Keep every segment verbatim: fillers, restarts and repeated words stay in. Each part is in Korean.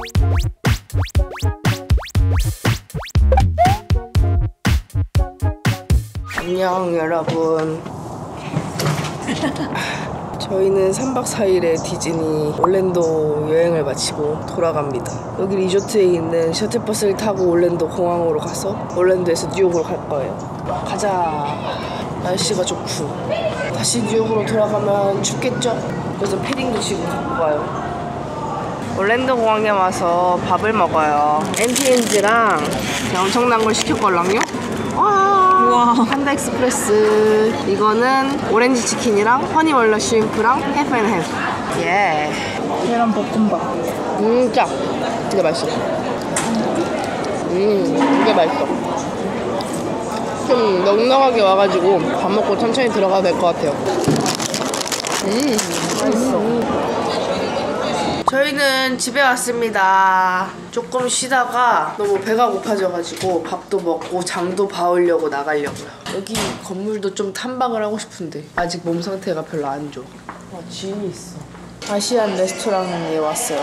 안녕 여러분. 저희는 삼박 사일의 디즈니 올랜도 여행을 마치고 돌아갑니다. 여기 리조트에 있는 셔틀버스를 타고 올랜도 공항으로 가서 올랜도에서 뉴욕으로 갈 거예요. 가자. 날씨가 좋고. 다시 뉴욕으로 돌아가면 춥겠죠? 그래서 패딩도 지금 갖고 가요. 올랜도 공항에 와서 밥을 먹어요. 엠티엔즈랑 엄청난 걸 시켰걸랑요? 와, 판다 익스프레스. 이거는 오렌지 치킨이랑 허니 월넛 슈림프랑 해프 앤 해프. 예. 계란 볶음밥. 음, 짜. 이게 맛있어. 음, 이게 맛있어. 좀 넉넉하게 와가지고 밥 먹고 천천히 들어가도 될 것 같아요. 음, 맛있어. 음. 저희는 집에 왔습니다. 조금 쉬다가 너무 배가 고파져가지고 밥도 먹고 장도 봐오려고 나가려고요. 여기 건물도 좀 탐방을 하고 싶은데 아직 몸 상태가 별로 안 좋아. 아, 지인이 있어. 아시안 레스토랑에 왔어요.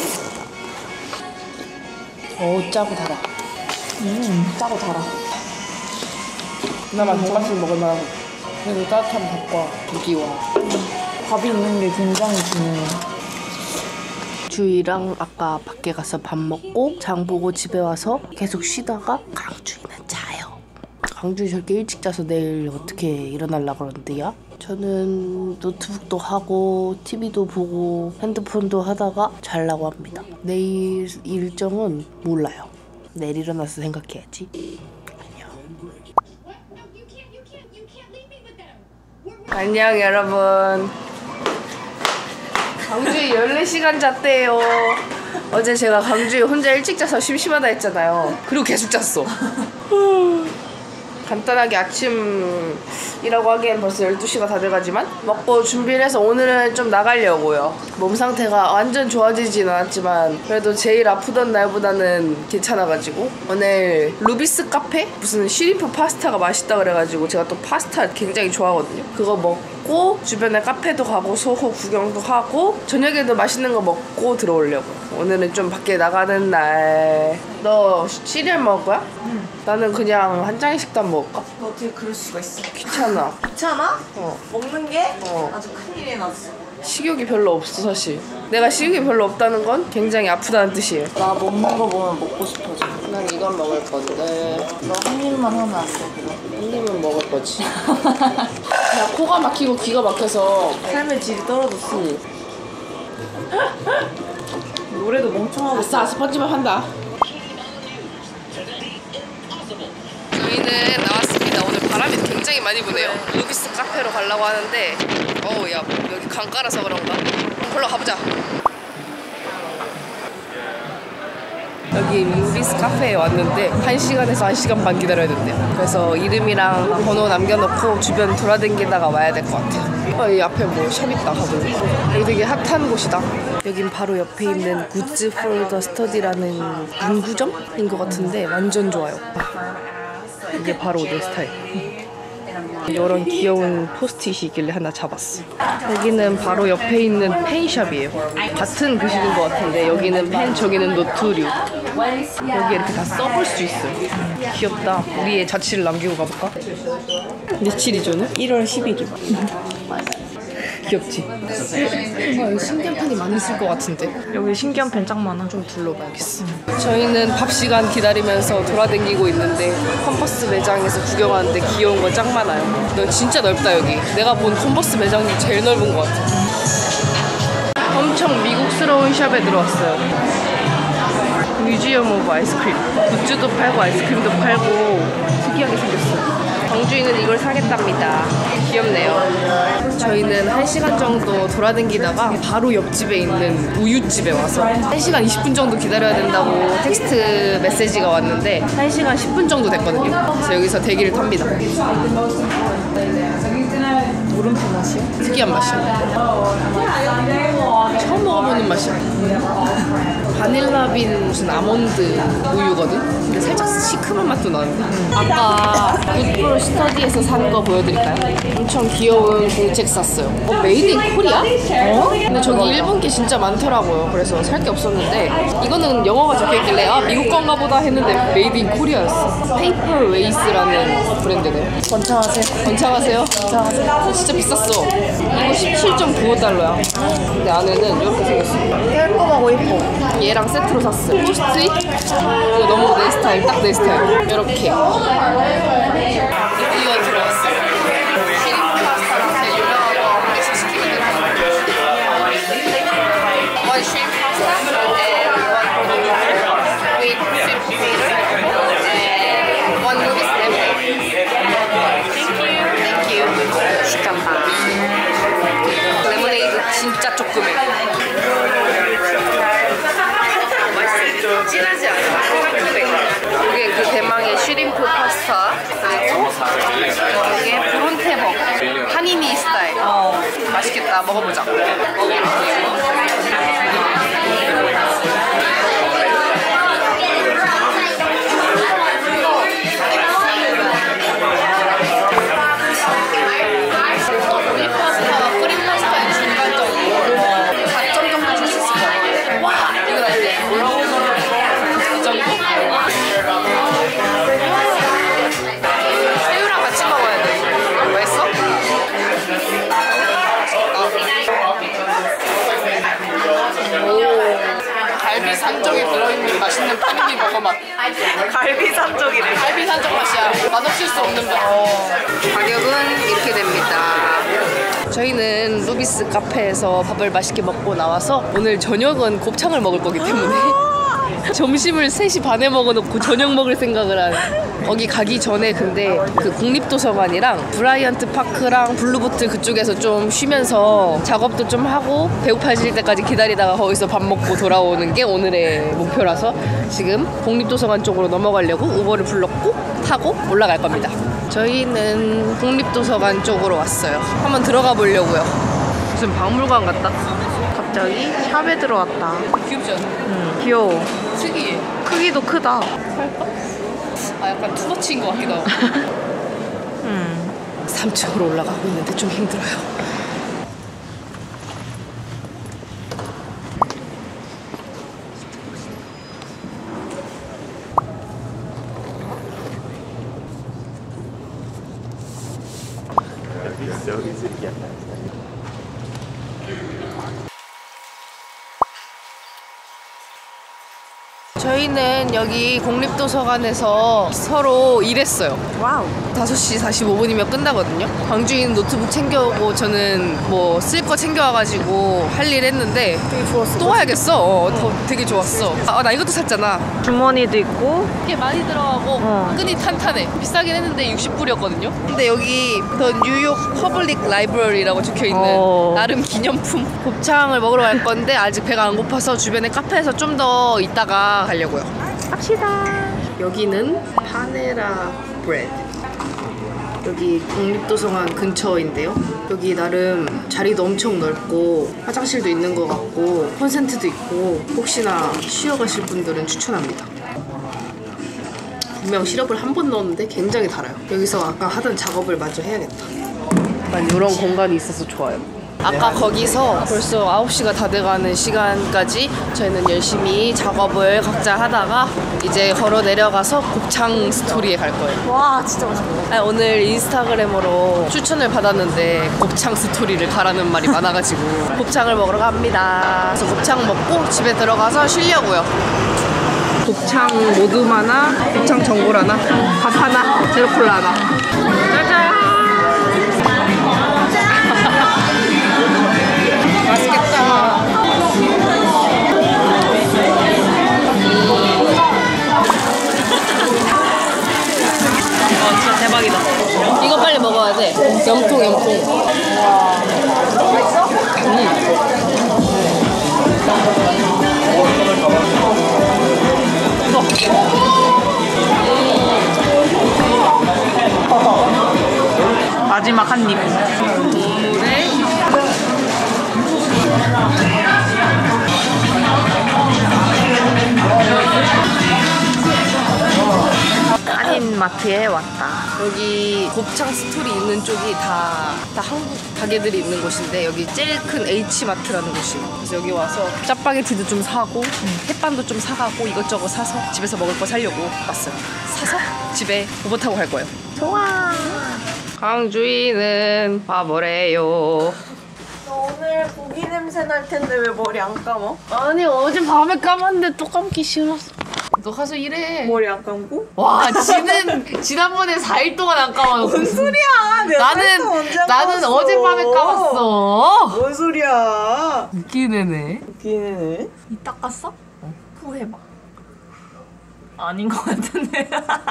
오, 짜고 달아. 음, 짜고 달아. 그나마 돈가스 먹을 만하고. 그래도 따뜻한 밥과 고기와 음, 밥이 있는 게 굉장히 중요해. 주희랑 아까 밖에 가서 밥 먹고 장 보고 집에 와서 계속 쉬다가 강주희는 자요. 강주희 저렇게 일찍 자서 내일 어떻게 일어나려고 그러는데요? 저는 노트북도 하고 티비도 보고 핸드폰도 하다가 자려고 합니다. 내일 일정은 몰라요. 내일 일어나서 생각해야지. 안녕. 안녕 여러분. 강주희 열네 시간 잤대요. 어제 제가 강주희 혼자 일찍 자서 심심하다 했잖아요. 그리고 계속 잤어. 간단하게 아침이라고 하기엔 벌써 열두 시가 다 돼가지만 먹고 준비를 해서 오늘은 좀 나가려고요. 몸 상태가 완전 좋아지진 않았지만 그래도 제일 아프던 날보다는 괜찮아가지고 오늘 루비스 카페? 무슨 쉬림프 파스타가 맛있다 그래가지고 제가 또 파스타 굉장히 좋아하거든요. 그거 먹고 주변에 카페도 가고 소호 구경도 하고 저녁에도 맛있는 거 먹고 들어오려고요. 오늘은 좀 밖에 나가는 날. 너 시리얼 먹을 거야? 응. 나는 그냥 한 장의 식단 먹을까? 너 어떻게 그럴 수가 있어? 귀찮아. 귀찮아? 어. 먹는 게 어. 아주 큰일이 났어. 식욕이 별로 없어 사실. 내가 식욕이 별로 없다는 건 굉장히 아프다는 뜻이에요. 나 먹는 거 보면 먹고 싶어져. 난 이건 먹을 건데 너 한 입만 하면 안 돼, 그럼? 한 입은 먹을 거지. 나 코가 막히고 귀가 막혀서 삶의 질이 떨어졌어. 응. 노래도 멍청하고. 아싸 스펀지밥 한다. 저희는 나왔습니다. 오늘 바람이 굉장히 많이 부네요. 루비스 카페로 가려고 하는데 어우 야 여기 강가라서 그런가? 걸러 가보자. 여기 루비스 카페에 왔는데 한 시간에서 한 시간 반 기다려야 된대요. 그래서 이름이랑 번호 남겨놓고 주변 돌아다니다가 와야 될 것 같아요. 어, 이 앞에 뭐 샵 있다 가보니. 여기 되게 핫한 곳이다. 여긴 바로 옆에 있는 굿즈 for the study라는 문구점인 것 같은데 완전 좋아요. 이게 바로 내 스타일. 이런 귀여운 포스트잇이 있길래 하나 잡았어. 여기는 바로 옆에 있는 펜샵이에요. 같은 글씨인 것 같은데 여기는 펜, 저기는 노트류. 여기 이렇게 다 써볼 수 있어요. 귀엽다. 우리의 자취를 남기고 가볼까? 며칠이죠? 일월 십일일. 귀엽지? 아, 여기 신기한 펜이 많이 있을 것 같은데. 여기 신기한 펜 짱 많아. 좀 둘러봐야겠어. 저희는 밥 시간 기다리면서 돌아다니고 있는데 컨버스 매장에서 구경하는데 귀여운 거 짱 많아요. 너 진짜 넓다 여기. 내가 본 컨버스 매장 중 제일 넓은 것 같아. 엄청 미국스러운 샵에 들어왔어요. 뮤지엄 오브 아이스크림. 굿즈도 팔고 아이스크림도 팔고 특이하게 생겼어요. 강주희는 이걸 사겠답니다. 귀엽네요. 저희는 한 시간 정도 돌아다니다가 바로 옆집에 있는 우유집에 와서 한 시간 이십 분 정도 기다려야 된다고 텍스트 메시지가 왔는데 한 시간 십 분 정도 됐거든요. 그래서 여기서 대기를 탑니다. 물음표 맛이요? 특이한 맛이야. 처음 먹어보는 맛이야. 바닐라빈 무슨 아몬드 우유거든? 근데 살짝 시큼한 맛도 나는데? 아까 굿브로 스터디에서 산 거 보여드릴까요? 엄청 귀여운 공책 샀어요. 어, 메이드 인 코리아? 어? 근데 저기 일본 게 진짜 많더라고요. 그래서 살 게 없었는데 이거는 영어가 적혀있길래 아 미국 건가 보다 했는데 메이드 인 코리아였어. 페이퍼 웨이스라는 브랜드네요. 번창하세요. 번창하세요? 번창하세요. 진짜 비쌌어. 이거 십칠 점 구오 달러야. 근데 안에는 이렇게 생겼어. 깔끔하고 예뻐. 얘랑 세트로 샀어요. 토스트? 이거 너무 내 스타일, 딱 내 스타일. 이렇게. 이거 들어갔어. 시림프 파스타랑 제일 유명한 거 한 개씩 시키면 될 것 같아요. One shrimp pasta and one with shrimp fritter and one noodles lemonade. Thank you. 시간다. 레모네이드 진짜 조그매. 진하지 않아. 깔끔해. 이게 그 대망의 슈림프 파스타. 그리고 이게 브론테버 한인이 스타일. 어. 맛있겠다. 먹어보자. 우리 파스타와 끓인 파스타의 중간 정도. 사 점 정도 줄 수 있을 것 같아. 와! 이거 나 이제 이 정도. 새우랑 같이 먹어야 돼. 맛있어? 오. 갈비 산적에 들어있는 맛있는 파니니 버거 맛. 갈비 산적이래. 갈비 산적 맛이야. 맛없을 수 없는 맛. 가격은 이렇게 됩니다. 저희는 루비스 카페에서 밥을 맛있게 먹고 나와서 오늘 저녁은 곱창을 먹을 거기 때문에 점심을 세 시 반에 먹어놓고 저녁 먹을 생각을 하는. 거기 가기 전에 근데 그 국립도서관이랑 브라이언트 파크랑 블루보틀 그쪽에서 좀 쉬면서 작업도 좀 하고 배고파질 때까지 기다리다가 거기서 밥 먹고 돌아오는 게 오늘의 목표라서 지금 국립도서관 쪽으로 넘어가려고 우버를 불렀고 타고 올라갈 겁니다. 저희는 국립도서관 쪽으로 왔어요. 한번 들어가 보려고요. 무슨 박물관 같다. 갑자기 샵에 들어왔다. 귀엽지 않아? 응, 귀여워. 특이해. 크기도 크다. 살까? 아 약간 투머치인 것 같기도 하고. 음. 삼 층으로 올라가고 있는데 좀 힘들어요. 저희는 여기 국립도서관에서 서로 일했어요. 와우. 다섯 시 사십오 분이면 끝나거든요. 광주인 노트북 챙겨오고 저는 뭐 쓸 거 챙겨와가지고 할 일 했는데 되게 좋았어. 또 와야겠어. 어, 더 되게 좋았어. 아, 나 이것도 샀잖아. 주머니도 있고. 이게 많이 들어가고 어. 끈이 탄탄해. 비싸긴 했는데 육십 불이었거든요. 근데 여기 더 뉴욕 퍼블릭 라이브러리라고 적혀있는 어. 나름 기념품 곱창을 먹으러 갈 건데 아직 배가 안 고파서 주변에 카페에서 좀 더 있다가 가려고요. 갑시다. 여기는 파네라 브레드. 여기 국립도서관 근처인데요. 여기 나름 자리도 엄청 넓고 화장실도 있는 것 같고 콘센트도 있고 혹시나 쉬어가실 분들은 추천합니다. 분명 시럽을 한 번 넣었는데 굉장히 달아요. 여기서 아까 하던 작업을 마저 해야겠다. 약간 이런 공간이 있어서 좋아요. 아까 거기서 벌써 아홉 시가 다 돼가는 시간까지 저희는 열심히 작업을 각자 하다가 이제 걸어 내려가서 곱창 스토리에 갈 거예요. 와, 진짜 맛있겠다. 아니, 오늘 인스타그램으로 추천을 받았는데 곱창 스토리를 가라는 말이 많아가지고 곱창을 먹으러 갑니다. 그래서 곱창 먹고 집에 들어가서 쉬려고요. 곱창 모둠 하나, 곱창 전골 하나, 밥 하나, 제로콜라 하나. 짜잔! 맛있겠다. 와, 진짜 대박이다. 이거 빨리 먹어야 돼. 염통, 염통. 맛있어? 음. 마지막 한 입. 국물에 마트에 왔다. 여기 곱창 스토리 있는 쪽이 다, 다 한국 가게들이 있는 곳인데 여기 제일 큰 H마트라는 곳이에요. 그래서 여기 와서 짜파게티도 좀 사고 햇반도 좀 사가고 이것저것 사서 집에서 먹을 거 사려고 왔어요. 사서 집에 오버 타고 갈 거예요. 좋아. 강주인은 바보래요. 너 오늘 고기 냄새 날 텐데 왜 머리 안 감어? 아니 어제 밤에 감았는데 또 감기 싫었어. 너 가서 일해. 머리 안 감고? 와, 지는 지난번에 사 일 동안 안 감아놓고. 뭔 소리야? 내가 나는 언제 안 나는 감았어? 어젯밤에 감았어. 뭔 소리야? 웃기는 애네. 웃기네. 이 닦았어? 어. 후 해봐. 아닌 것 같은데.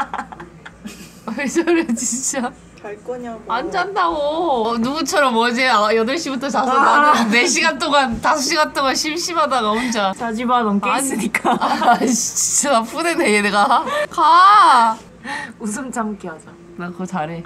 왜 저래 진짜. 잘 거냐고. 안 잔다고. 어, 누구처럼 어제 여덟 시부터 자서 나는 네 시간 동안 다섯 시간 동안 심심하다가 혼자. 사지마 넘게 아니, 있으니까. 아 진짜 나쁜 애네 얘네가. 가. 웃음 참기 하자. 나 그거 잘해.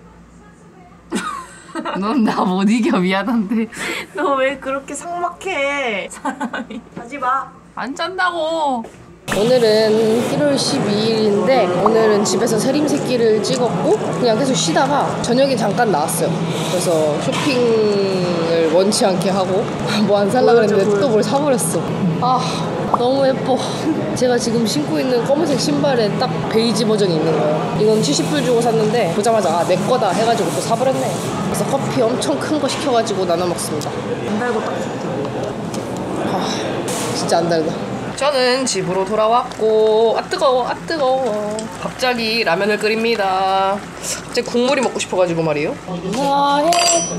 넌 나 못 이겨. 미안한데. 너 왜 그렇게 삭막해? 사람이. 하지마. 안 짠다고. 오늘은 일월 십이일인데 오늘은 집에서 세림새끼를 찍었고 그냥 계속 쉬다가 저녁에 잠깐 나왔어요. 그래서 쇼핑을 원치 않게 하고 뭐 안 살라 그랬는데 또 뭘 사버렸어. 아 너무 예뻐. 제가 지금 신고 있는 검은색 신발에 딱 베이지 버전이 있는 거예요. 이건 칠십 불 주고 샀는데 보자마자 아 내 거다 해가지고 또 사버렸네. 그래서 커피 엄청 큰 거 시켜가지고 나눠 먹습니다. 안 달고 딱 좋다. 아 진짜 안 달다. 저는 집으로 돌아왔고 아 뜨거워 아 뜨거워. 갑자기 라면을 끓입니다. 갑자기 국물이 먹고 싶어가지고 말이에요. 나의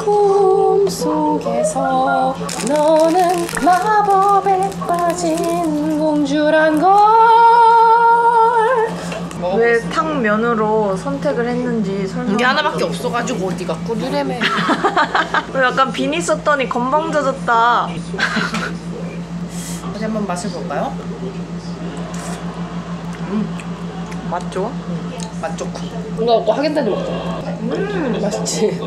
꿈속에서 너는 마법에 빠진 공주란 걸. 왜 탕면으로 선택을 했는지 설명. 이게 하나밖에 없어가지고 어디가 꾸드레매. 약간 비니 썼더니 건방져졌다. 어디 한번 맛을 볼까요? 음, 맛 좋아? 맛 좋고 뭔가 없고 하겐다즈 먹자. 음 맛있지.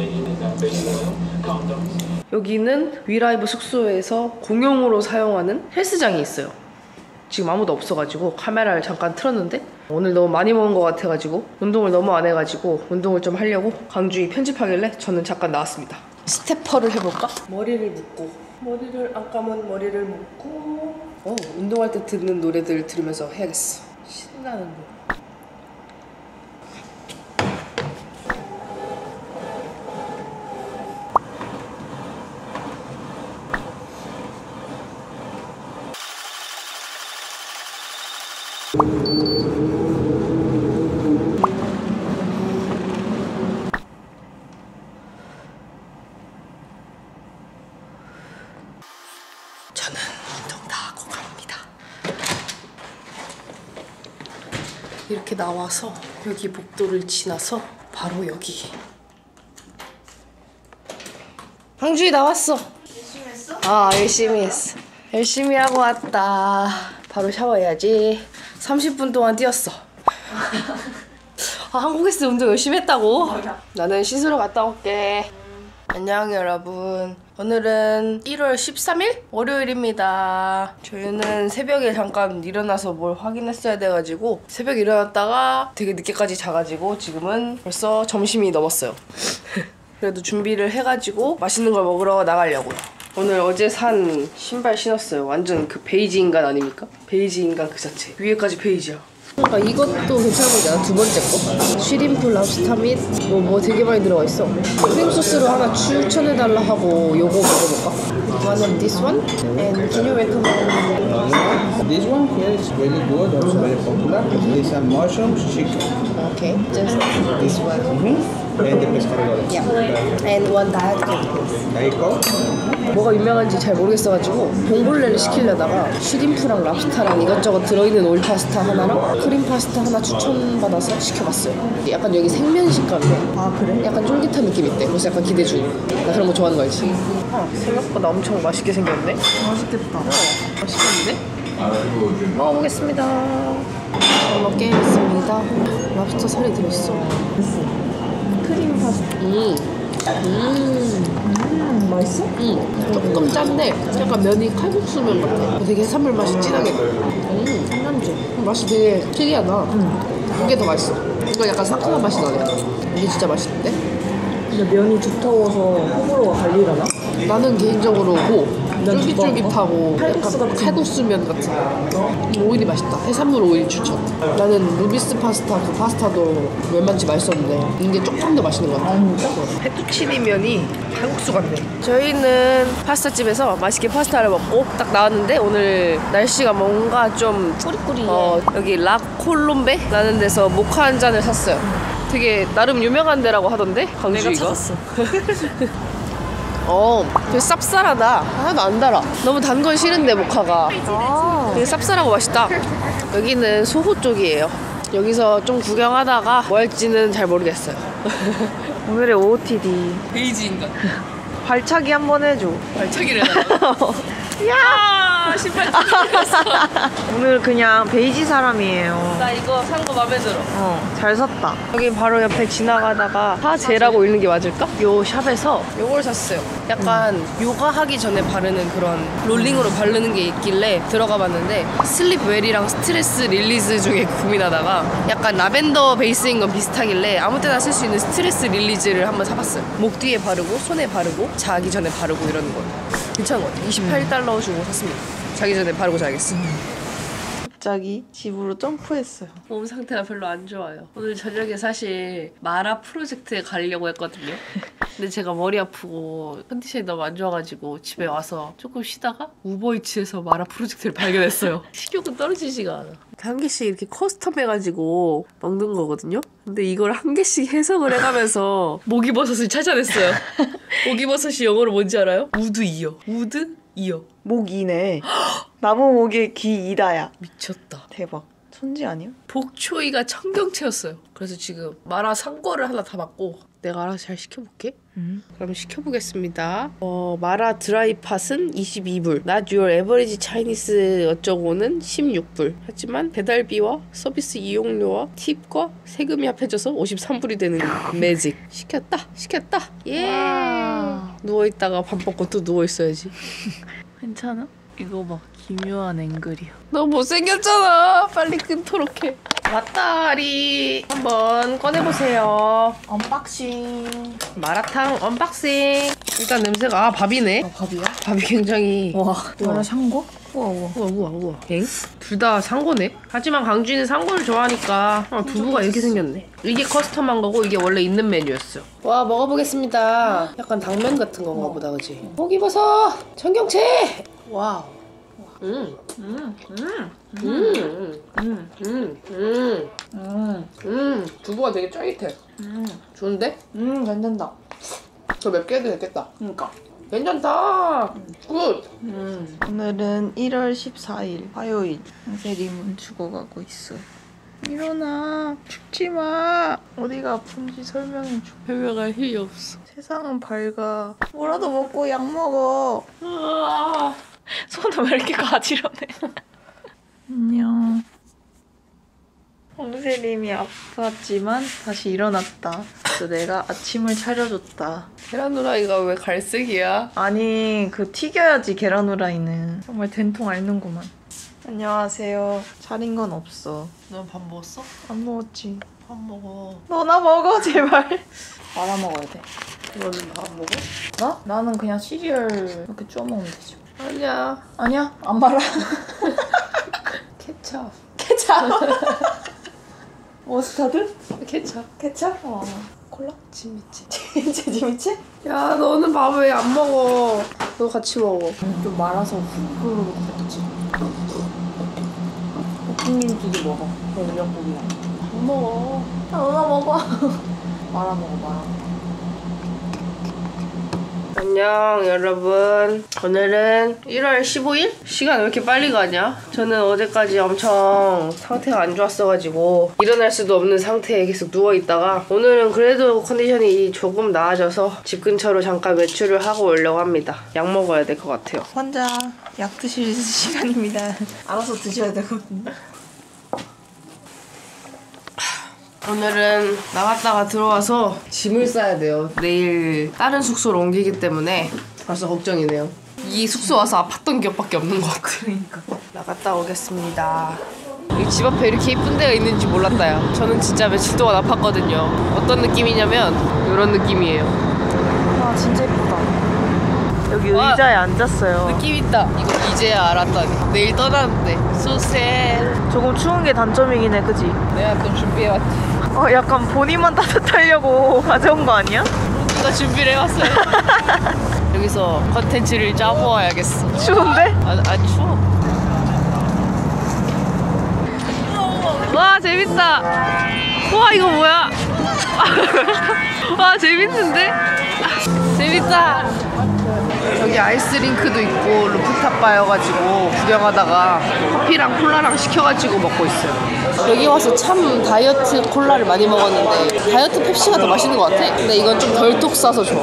여기는 위라이브 숙소에서 공용으로 사용하는 헬스장이 있어요. 지금 아무도 없어가지고 카메라를 잠깐 틀었는데 오늘 너무 많이 먹은 것 같아가지고 운동을 너무 안 해가지고 운동을 좀 하려고 강주희 편집하길래 저는 잠깐 나왔습니다. 스테퍼를 해볼까? 머리를 묶고 머리를 안 감은 머리를 묶고 어, 운동할 때 듣는 노래들 들으면서 해야겠어. 신나는 거. 저는 운동 다 하고 갑니다. 이렇게 나와서 여기 복도를 지나서 바로 여기. 강주희 나왔어. 열심히 했어? 아 열심히 했어. 열심히 하고 왔다. 바로 샤워해야지. 삼십 분 동안 뛰었어. 아, 한국에서 운동 열심히 했다고? 나는 씻으러 갔다 올게. 안녕 여러분. 오늘은 일월 십삼일 월요일입니다. 저희는 새벽에 잠깐 일어나서 뭘 확인했어야 돼가지고 새벽에 일어났다가 되게 늦게까지 자가지고 지금은 벌써 점심이 넘었어요. 그래도 준비를 해가지고 맛있는 걸 먹으러 나가려고요. 오늘 어제 산 신발 신었어요. 완전 그 베이지 인간 아닙니까? 베이지 인간 그 자체. 위에까지 베이지야. 그러니까 이것도 괜찮은 거잖아. 두 번째 거. 쉬림프 랍스타 및 뭐 뭐 되게 많이 들어가 있어. 크림 소스로 하나 추천해달라 하고 요거 먹어볼까? One of this one? And can you recommend? This one here is really good, also very popular. It's a mushroom chicken. Okay, just this one. And the pescadores. Yeah. And one diet coke, please. Diet Coke. 뭐가 유명한지 잘 모르겠어가지고 봉골레를 시키려다가 쉬림프랑 랍스타랑 이것저것 들어있는 올 파스타 하나랑 크림 파스타 하나 추천받아서 시켜봤어요. 약간 여기 생면 식감이래. 아 그래? 약간 쫄깃한 느낌 있대. 그래서 약간 기대 중. 나 그런 거 좋아하는 거 알지? 아, 생각보다 엄청 맛있게 생겼네. 맛있겠다. 어, 맛있겠는데? 먹어보겠습니다. 잘 먹겠습니다. 랍스터 살이 들어있어. 크림 파스타. 음. 음. 음, 맛있어? 응. 조금 짠데 약간 면이 칼국수면 같아. 되게 해산물 맛이 진하게 나. 음, 한남지. 맛이 되게 특이하다. 응. 이게 더 맛있어. 이거 약간 상큼한 맛이 나네. 이게 진짜 맛있는데? 근데 면이 두터워서 호불호가 갈리려나? 나는 개인적으로 고 난 쫄깃쫄깃하고 칼국수 약간 같은 칼국수면 같은 오일이 맛있다. 해산물 오일 추천. 나는 루비스 파스타 그 파스타도 웬만치 맛있었는데 이게 조금 더 맛있는 것 같아. 아, 진짜? 페투치니 면이 칼국수 같네. 저희는 파스타집에서 맛있게 파스타를 먹고 딱 나왔는데 오늘 날씨가 뭔가 좀 꾸리꾸리해. 어, 여기 라콜롬베 라는 데서 모카 한 잔을 샀어요. 되게 나름 유명한 데라고 하던데 광주 내가 이거. 찾았어. 어, 되게 쌉쌀하다. 하나도 안 달아. 너무 단 건 싫은데 모카가. 아. 되게 쌉쌀하고 맛있다. 여기는 소호 쪽이에요. 여기서 좀 구경하다가 뭐 할지는 잘 모르겠어요. 오늘의 오오티디. 베이지 인간. 발차기 한번 해줘. 발차기를 해달라고? 야 신발 찢어졌어. 오늘 그냥 베이지 사람이에요. 나 이거 산 거 맘에 들어. 어, 잘 샀다. 여기 바로 옆에 지나가다가 하제라고 읽는 게 맞을까? 요 샵에서 요걸 샀어요. 약간 음. 요가 하기 전에 바르는 그런 롤링으로 바르는 게 있길래 들어가 봤는데 슬립웰이랑 스트레스 릴리즈 중에 고민하다가 약간 라벤더 베이스인 건 비슷하길래 아무 때나 쓸 수 있는 스트레스 릴리즈를 한번 사봤어요. 목 뒤에 바르고 손에 바르고 자기 전에 바르고 이러는 거예요. 괜찮은 것 같아요. 이십팔 달러 주고 샀습니다. 자기 전에 바르고 자야겠어. 갑자기 집으로 점프했어요. 몸 상태가 별로 안 좋아요. 오늘 저녁에 사실 마라 프로젝트에 가려고 했거든요. 근데 제가 머리 아프고 컨디션이 너무 안 좋아가지고 집에 와서 조금 쉬다가 우버이츠에서 마라 프로젝트를 발견했어요. 식욕은 떨어지지가 않아. 한 개씩 이렇게 커스텀해가지고 먹는 거거든요. 근데 이걸 한 개씩 해석을 해가면서 목이버섯을 찾아냈어요. 목이버섯이 영어로 뭔지 알아요? 우드 이어. 우드 이어. 목이네. 나무 목에 귀 이다야. 미쳤다. 대박. 천지 아니야? 복초이가 청경채였어요. 그래서 지금 마라 상거를 하나 담았고 내가 알아서 잘 시켜볼게. 음. 그럼 시켜보겠습니다. 어, 마라 드라이 팥은 이십이 불, Not Your Average Chinese 어쩌고는 십육 불. 하지만 배달비와 서비스 이용료와 팁과 세금이 합해져서 오십삼 불이 되는 매직. 시켰다, 시켰다. 예. 와. 누워있다가 밥 먹고 또 누워있어야지. 괜찮아? 이거 봐. 기묘한 앵글이야. 너 못생겼잖아. 빨리 끊도록 해. 왔다리 한번 꺼내보세요. 언박싱. 마라탕 언박싱. 일단 냄새가 아 밥이네. 아, 밥이야? 밥이 굉장히 와, 마라 샹궈? 우와, 우와. 우와 우와 우와. 엥? 둘 다 상고네. 하지만 강주는 상고를 좋아하니까 아, 두부가 이렇게 생겼네. 이게 커스텀한 거고 이게 원래 있는 메뉴였어. 와 먹어보겠습니다. 약간 당면 같은 건가 보다 그치? 목이버섯 청경채. 와우. 음. 음, 음, 음. 음. 음, 음. 음. 음, 음. 두부가 되게 쫄깃해. 음, 좋은데? 음, 괜찮다. 더 맵게 해도 되겠다. 그니까. 괜찮다. 굿. 음. 오늘은 일월 십사일 화요일. 형세림은 죽어가고 있어. 일어나. 죽지 마. 어디가 아픈지 설명해줘. 설명할 힘이 없어. 세상은 밝아. 뭐라도 먹고 약 먹어. 아. 손을 왜 이렇게 가지런해? 안녕. 홍세림이 아팠지만 다시 일어났다. 그래서 내가 아침을 차려줬다. 계란 후라이가 왜 갈색이야? 아니, 그 튀겨야지 계란 후라이는. 정말 된통 앓는구만. 안녕하세요. 차린 건 없어. 넌 밥 먹었어? 안 먹었지. 밥 먹어. 너나 먹어, 제발. 말아 먹어야 돼. 너는 밥 먹어? 나? 나는 그냥 시리얼 이렇게 쪼 먹으면 되지. 아니야. 아니야, 안 말아. 케찹. 케찹. 머스타드? 케찹. 케찹? 어. 콜라? 진미치. 진짜 재밌지? 야 너는 밥 왜 안 먹어? 너 같이 먹어. 좀 말아서 훅 끓여놓지. 볶음김치도 먹어. 된장국이랑. 안 먹어. 아, 너나 먹어. 말아 먹어, 말아. 안녕 여러분. 오늘은 일월 십오일? 시간 왜 이렇게 빨리 가냐? 저는 어제까지 엄청 상태가 안 좋았어가지고 일어날 수도 없는 상태에 계속 누워있다가 오늘은 그래도 컨디션이 조금 나아져서 집 근처로 잠깐 외출을 하고 오려고 합니다. 약 먹어야 될 것 같아요. 혼자 약 드실 시간입니다. 알아서 드셔야 되거든요. 오늘은 나갔다가 들어와서 짐을 싸야 돼요. 내일 다른 숙소로 옮기기 때문에 벌써 걱정이네요. 이 숙소 와서 아팠던 기억밖에 없는 것 같아. 그러니까. 나갔다 오겠습니다. 이 집 앞에 이렇게 이쁜 데가 있는지 몰랐다요. 저는 진짜 며칠 동안 아팠거든요. 어떤 느낌이냐면 이런 느낌이에요. 와 진짜 예쁘다. 여기 와. 의자에 앉았어요. 느낌 있다. 이거 이제야 알았다니. 내일 떠나는데 소세. 조금 추운 게 단점이긴 해, 그지? 내가 또 준비해왔지. 어, 약간 본인만 따뜻하려고 가져온 거 아니야? 누가 준비를 해왔어요. 여기서 컨텐츠를 짜보아야겠어. 추운데? 아, 안 추워. 와 재밌다. 와 이거 뭐야? 와 재밌는데? 재밌다. 여기 아이스링크도 있고 루프탑 바여가지고 구경하다가 커피랑 콜라랑 시켜가지고 먹고 있어요. 여기 와서 참 다이어트 콜라를 많이 먹었는데 다이어트 펩시가 더 맛있는 것 같아. 근데 이건 좀 덜 톡 싸서 좋아.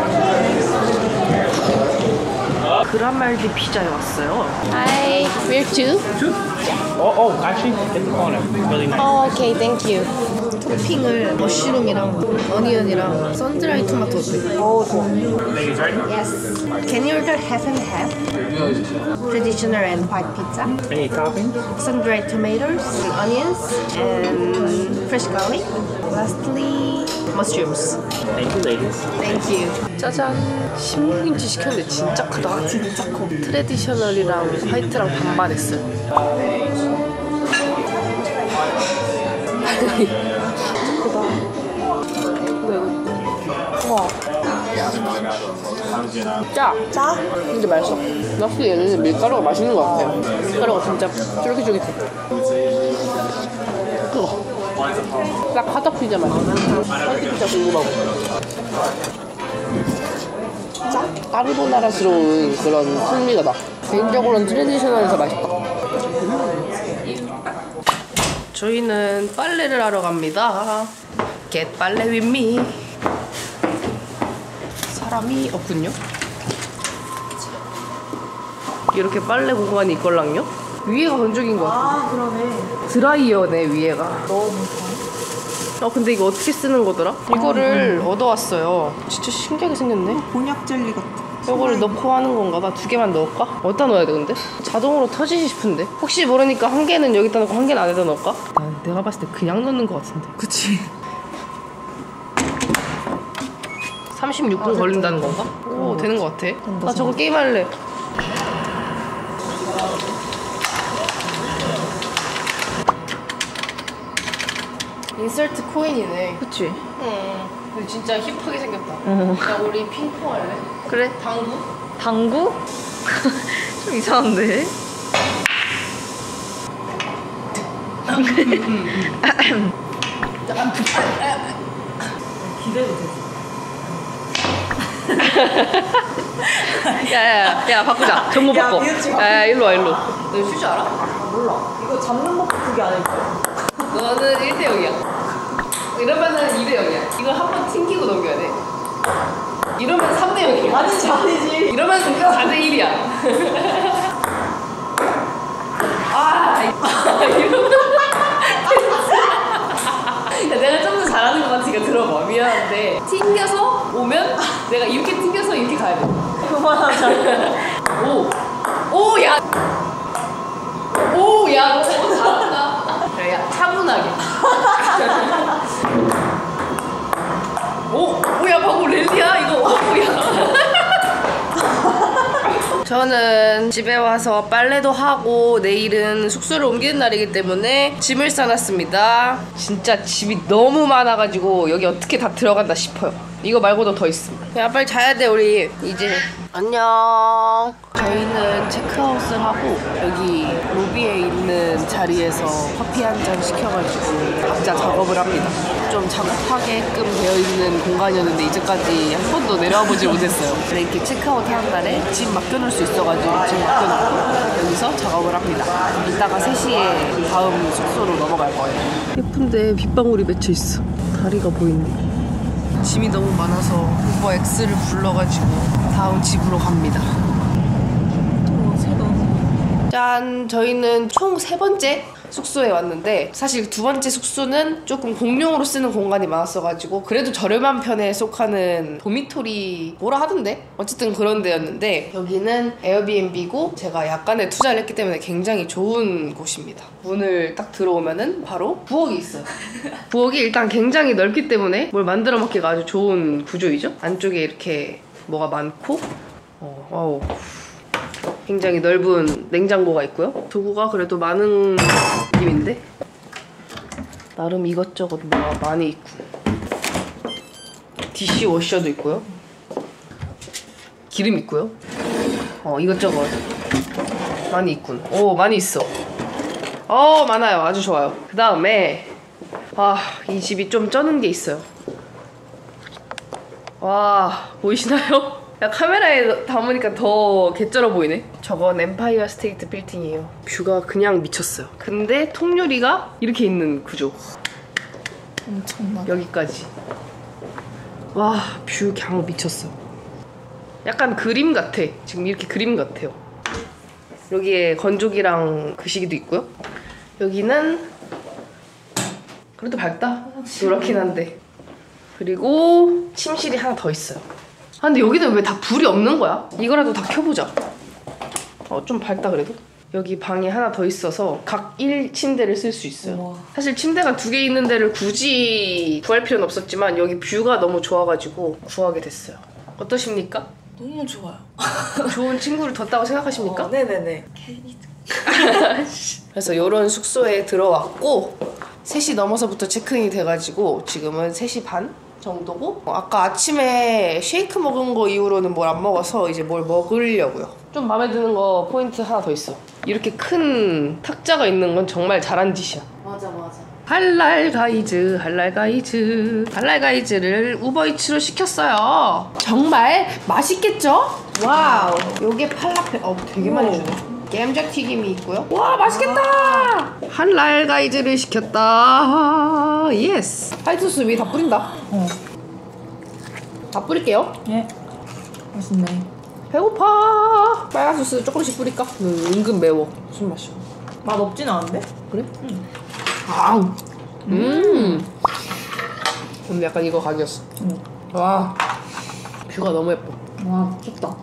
그라말디 피자에 왔어요. Hi, where to? Oh, oh, actually, in the corner. Really nice. Oh, okay, thank you. 토핑을 머쉬룸이랑 어니언이랑 선드라이 토마토 어때? 어, 좋아. Ladies, right? Yes. Can you order half and half? Traditional and white pizza. Any toppings? Sun-dried tomatoes, onions, and fresh garlic. Lastly, mushrooms. Thank you, ladies. Thank you. 짜잔. 십육 인치 시켰는데 진짜 크다. 진짜 커. 트레디셔널이랑 화이트랑 반반했어요. 크다. 근데 이거 와. 짜. 짜? 근데 맛있어. 확실히 얘는 밀가루가 맛있는 것 같아요. 밀가루가 진짜 쫄깃쫄깃해. 뜨거. 딱 화덕 피자 맛. 화이트 피자 궁금하고. 짜? 까르보나라스러운 그런 풍미가 나. 개인적으로는 트레디셔널에서 맛있다. 저희는 빨래를 하러 갑니다. Get 빨래 with me. 사람이 없군요. 이렇게 빨래 공간이 있걸랑요? 위에가 건조기인 것 같아. 아, 그러네. 드라이어네 위에가. 어 근데 이거 어떻게 쓰는 거더라? 이거를 얻어왔어요. 진짜 신기하게 생겼네. 곤약 젤리 같아. 이거를 넣고 하는 건가 봐. 두 개만 넣을까? 어디다 넣어야 돼 근데? 자동으로 터지지 싶은데? 혹시 모르니까 한 개는 여기다 넣고 한 개는 안에다 넣을까? 아, 내가 봤을 때 그냥 넣는 것 같은데. 그치. 삼십육 분 걸린다는 건가? 오 되는 것 같아. 나 저거 게임할래. 인설트 코인이네. 그치? 응. 근데 진짜 힙하게 생겼다. 야 우리 핑퐁 할래? 그래. 당구? 당구? 좀 이상한데? 기대도 돼. 야야야 야 바꾸자. 정보 야, 바꿔. 미우지 마. 야야 일로 와 일로. 너 쉴 줄 알아? 몰라. 이거 잡는 법도 그게 아닐까? 너는 일 대 영이야. 이러면은 이 대 영이야. 이거 한 번 튕기고 넘겨야 돼. 이러면 삼 대 영이야. 아니지, 아니지. 이러면 사 대 일이야. 아, 이러면. 야, 내가 좀 더 잘하는 것 같으니까 들어봐. 미안한데. 튕겨서 오면 내가 이렇게 튕겨서 이렇게 가야 돼. 그만하자. 오! 오, 야! 오, 야, 너 잘한다. 그래, 야, 차분하게. 오! 오, 야, 방금 랠리야, 이거. 오, 야. 저는 집에 와서 빨래도 하고 내일은 숙소를 옮기는 날이기 때문에 짐을 싸놨습니다. 진짜 짐이 너무 많아가지고 여기 어떻게 다 들어간다 싶어요. 이거 말고도 더 있습니다. 야 빨리 자야 돼 우리 이제. 안녕. 저희는 체크아웃을 하고 여기 로비에 있는 자리에서 커피 한 잔 시켜가지고 각자 작업을 합니다. 좀 작업하게끔 되어 있는 공간이었는데 이제까지 한 번도 내려와 보지 못했어요. 그래 이렇게 체크아웃 하는 날에 짐 맡겨놓을 수 있어가지고 짐 맡겨놓고 여기서 작업을 합니다. 이따가 세 시에 다음 숙소로 넘어갈 거예요. 예쁜데 빗방울이 맺혀 있어. 다리가 보이네. 짐이 너무 많아서 우버 X를 불러가지고 다음 집으로 갑니다. 짠! 저희는 총 세 번째 숙소에 왔는데 사실 두 번째 숙소는 조금 공용으로 쓰는 공간이 많았어가지고 그래도 저렴한 편에 속하는 도미토리 뭐라 하던데? 어쨌든 그런 데였는데 여기는 에어비앤비고 제가 약간의 투자를 했기 때문에 굉장히 좋은 곳입니다. 문을 딱 들어오면은 바로 부엌이 있어요. 부엌이 일단 굉장히 넓기 때문에 뭘 만들어 먹기가 아주 좋은 구조이죠? 안쪽에 이렇게 뭐가 많고 어, 와우. 굉장히 넓은 냉장고가 있고요. 도구가 그래도 많은 느낌인데 나름 이것저것 뭐가 많이 있고 디시워셔도 있고요. 기름 있고요. 어 이것저것 많이 있군. 오 많이 있어. 어 많아요. 아주 좋아요. 그 다음에 아 이 집이 좀 쩌는 게 있어요. 와 보이시나요? 야, 카메라에 담으니까 더 개쩔어 보이네. 저건 엠파이어 스테이트 빌딩이에요. 뷰가 그냥 미쳤어요. 근데 통유리가 이렇게 있는 구조. 엄청나. 여기까지. 와, 뷰 그냥 미쳤어. 약간 그림 같아. 지금 이렇게 그림 같아요. 여기에 건조기랑 그시기도 있고요. 여기는 그래도 밝다. 노랗긴 한데. 그리고 침실이 하나 더 있어요. 아 근데 여기는 왜 다 불이 없는 거야? 이거라도 다 켜보자. 어 좀 밝다 그래도. 여기 방이 하나 더 있어서 각 일 침대를 쓸 수 있어요. 우와. 사실 침대가 두 개 있는 데를 굳이 구할 필요는 없었지만 여기 뷰가 너무 좋아가지고 구하게 됐어요. 어떠십니까? 너무 좋아요. 좋은 친구를 뒀다고 생각하십니까? 어, 네네네. 그래서 이런 숙소에 들어왔고 세 시 넘어서부터 체크인이 돼가지고 지금은 세 시 반 정도고 어, 아까 아침에 쉐이크 먹은 거 이후로는 뭘 안 먹어서 이제 뭘 먹으려고요. 좀 마음에 드는 거 포인트 하나 더 있어. 이렇게 큰 탁자가 있는 건 정말 잘한 짓이야. 맞아 맞아. 할랄 가이즈 할랄 가이즈 할랄 가이즈를 우버이츠로 시켰어요. 정말 맛있겠죠? 와우. 요게 팔라페 어 되게 많이 주네. 감자튀김이 있고요. 와 맛있겠다. 할랄 가이즈를 시켰다. 예스. 화이트소스 위에 다 뿌린다. 어. 다 뿌릴게요. 예. 맛있네. 배고파. 빨간 소스 조금씩 뿌릴까? 음, 은근 매워. 무슨 맛이야? 맛 없진 않은데? 그래? 응. 아, 음. 근데 약간 이거 각이었어. 응. 와, 뷰가 너무 예뻐. 와 미쳤다.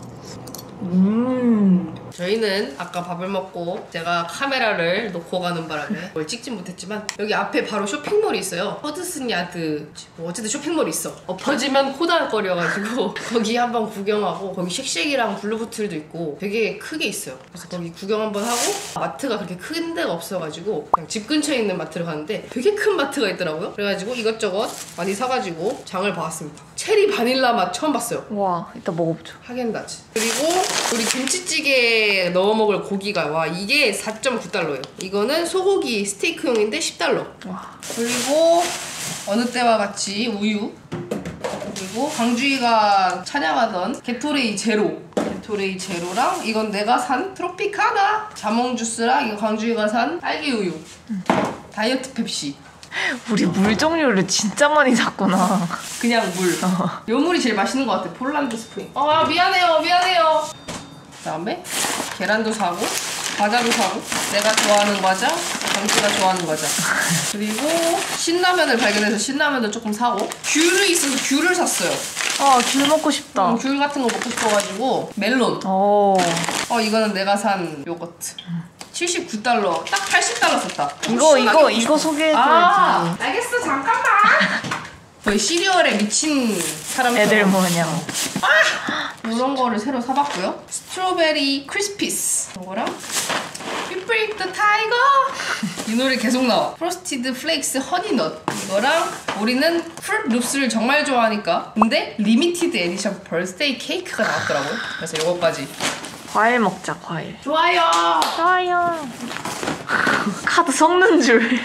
음. 저희는 아까 밥을 먹고 제가 카메라를 놓고 가는 바람에 뭘 찍진 못했지만 여기 앞에 바로 쇼핑몰이 있어요. 허드슨 야드 뭐 어쨌든 쇼핑몰이 있어. 엎어지면 코다거려가지고 거기 한번 구경하고 거기 쉑쉑이랑 블루보틀도 있고 되게 크게 있어요. 그래서 거기 구경 한번 하고 마트가 그렇게 큰 데가 없어가지고 그냥 집 근처에 있는 마트를 갔는데 되게 큰 마트가 있더라고요. 그래가지고 이것저것 많이 사가지고 장을 봐왔습니다. 체리 바닐라 맛 처음 봤어요. 와 이따 먹어보자. 하겐다즈. 그리고 우리 김치찌개 넣어 먹을 고기가 와 이게 사 점 구 달러예요. 이거는 소고기 스테이크용인데 십 달러. 와. 그리고 어느 때와 같이 우유. 그리고 강주희가 찬양하던 게토레이 제로. 게토레이 제로랑 이건 내가 산 트로피카나 자몽 주스랑 이거 강주희가 산 딸기 우유. 음. 다이어트 펩시. 우리 물 종류를 진짜 많이 샀구나. 그냥 물. 어. 요 물이 제일 맛있는 것 같아. 폴란드 스프링. 아 미안해요 미안해요. 그다음에 계란도 사고 과자도 사고 내가 좋아하는 과자 강지가 좋아하는 과자 그리고 신라면을 발견해서 신라면도 조금 사고 귤이 있어서 귤을 샀어요. 아 귤 먹고 싶다. 음, 귤 같은 거 먹고 싶어가지고 멜론. 오. 어 이거는 내가 산 요거트. 칠십구 달러 딱 팔십 달러 썼다. 이거 이거 이거 소개해줘야지. 아, 알겠어 잠깐만. 거의 시리얼에 미친 사람처럼 애들 뭐냐. 아! 이런 거를 새로 사봤고요. 스트로베리 크리스피스 이거랑 피프릭 더 타이거 이 노래 계속 나와. 프로스티드 플레이크스 허니넛 이거랑 우리는 프루트 룹스를 정말 좋아하니까 근데 리미티드 에디션 벌스데이 케이크가 나왔더라고요. 그래서 이거까지. 과일 먹자 과일. 좋아요. 좋아요. 카드 섞는 줄.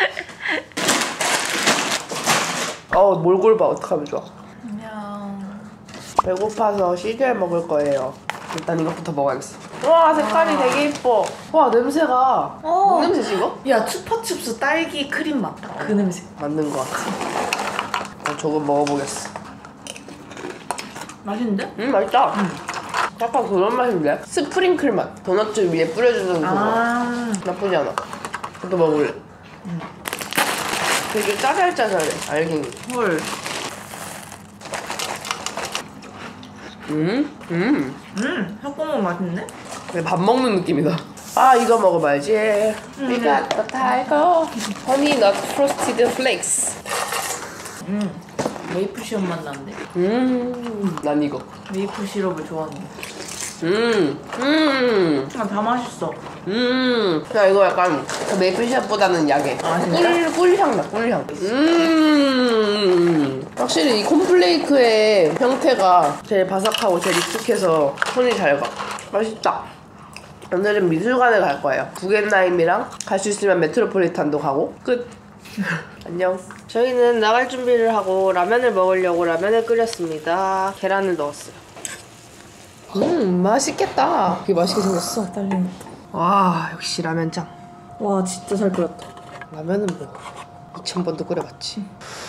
어 몰골 봐. 어떡하면 좋아. 안녕. 배고파서 시리얼 먹을 거예요. 일단 이것부터 먹어야겠어. 와 색깔이 되게 예뻐. 와 냄새가 어. 뭔 냄새지 이거? 야 추파춥스 딸기 크림 맛. 그 냄새. 맞는 거 같아. 어, 조금 먹어보겠어. 맛있는데? 음 맛있다. 음. 약간 그런 맛인데? 스프링클 맛. 도넛 위에 뿌려주는 그거. 아. 나쁘지 않아. 그것도 먹을래. 음. 되게 짜잘짜잘해, 알갱이. 헐. 음, 음. 음, 핫구멍 맛있네? 그냥 밥 먹는 느낌이다. 아, 이거 먹어봐야지. 음. We got the tiger. Honey nut frosted flakes. 음, 메이플 시럽 맛 나는데? 음, 난 이거. 메이플 시럽을 좋아하는데. 음, 음, 아, 다 맛있어. 음. 야, 이거 약간 그 메이플 시럽보다는 약해. 아, 진짜? 꿀, 꿀향 나, 꿀향. 음. 확실히 이 콘플레이크의 형태가 제일 바삭하고 제일 익숙해서 손이 잘 가. 맛있다. 오늘은 미술관에 갈 거예요. 구겐하임이랑 갈 수 있으면 메트로폴리탄도 가고 끝. 안녕. 저희는 나갈 준비를 하고 라면을 먹으려고 라면을 끓였습니다. 계란을 넣었어요. 음, 맛있겠다. 되게 맛있게 생겼어. 딸린. 와, 역시 라면 짱. 와, 진짜 잘 끓였다. 라면은 뭐 이천 번도 끓여봤지.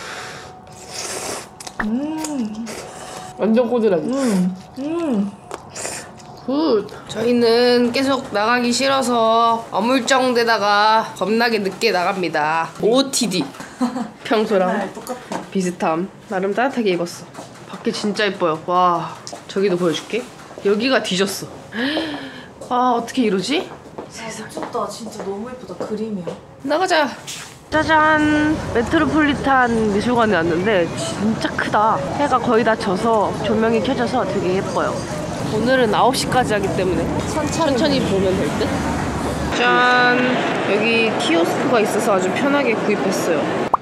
음, 완전 꼬들하지. 음, 음. 굿. 저희는 계속 나가기 싫어서 어물쩡대다가 겁나게 늦게 나갑니다. 오오티디. 평소랑 똑같아. 비슷함. 나름 따뜻하게 입었어. 밖에 진짜 예뻐요. 와, 저기도 보여줄게. 여기가 뒤졌어. 아, 어떻게 이러지? 아, 미쳤다. 진짜 너무 예쁘다. 그림이야. 나가자. 짜잔. 메트로폴리탄 미술관에 왔는데 진짜 크다. 해가 거의 다 져서 조명이 켜져서 되게 예뻐요. 오늘은 아홉 시까지 하기 때문에 천천히 보면 될 듯? 짠. 여기 키오스크가 있어서 아주 편하게 구입했어요.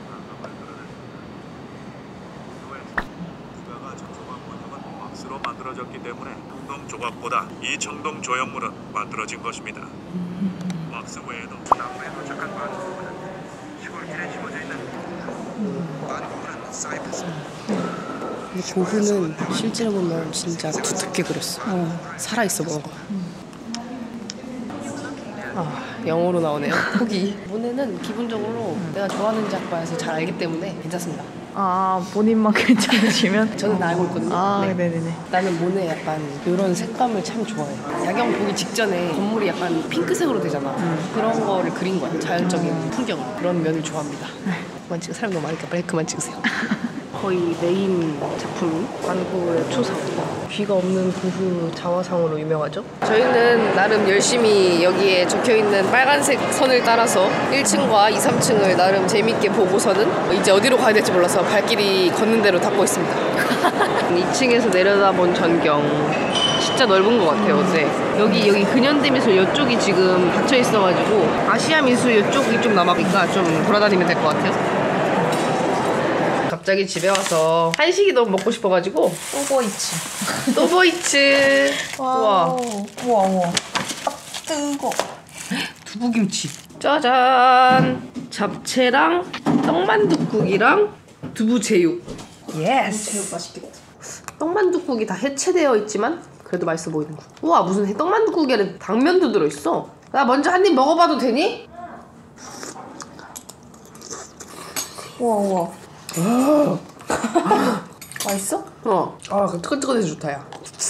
왁스로 만들어졌기 때문에 청동 조각보다 이 청동 조형물은 만들어진 것입니다. 왁스 외에도 나무에 도착한 반구물은 시골길에 심어져 있는 반구물은 사이프스. 근데 고흐는 실제로 보면 진짜 두텁게 그렸어. 살아있어 뭔가. 아, 영어로 나오네요. 포기. 모네는 기본적으로 내가 좋아하는 작가에서 잘 알기 때문에 괜찮습니다. 아, 본인만 괜찮으시면? 저는 다 알고 있거든요. 아, 네. 네네네. 나는 모네 약간 이런 색감을 참 좋아해. 야경 보기 직전에 건물이 약간 핑크색으로 되잖아. 음. 그런 거를 그린 거야. 자연적인 풍경을. 그런 면을 좋아합니다. 그만 찍어. 사람 너무 많으니까 빨리 그만 찍으세요. 거의 메인 작품이 완구의 초상. 귀가 없는 고흐 자화상으로 유명하죠. 저희는 나름 열심히 여기에 적혀있는 빨간색 선을 따라서 일 층과 이, 삼 층을 나름 재밌게 보고서는 이제 어디로 가야 될지 몰라서 발길이 걷는 대로 닫고 있습니다. 이 층에서 내려다본 전경 진짜 넓은 것 같아요. 어제 여기 여기 근현대미술 이쪽이 지금 닫혀 있어가지고 아시아미술 이쪽이 좀 남아니까 좀 돌아다니면 될 것 같아요. 갑자기 집에 와서 한식이 너무 먹고 싶어가지고 또보이치. 또보이츠. 와. 우와, 우와. 아, 뜨거. 두부김치. 짜잔. 잡채랑 떡만둣국이랑 두부제육. 예스. 제육 맛있겠다. 떡만둣국이 다 해체되어 있지만 그래도 맛있어 보이는 거. 우와, 무슨 떡만둣국에는 당면도 들어있어. 나 먼저 한 입 먹어봐도 되니? 우와, 우와. 오. 맛있어? 어. 아, 뜨끈뜨끈해서 좋다, 야.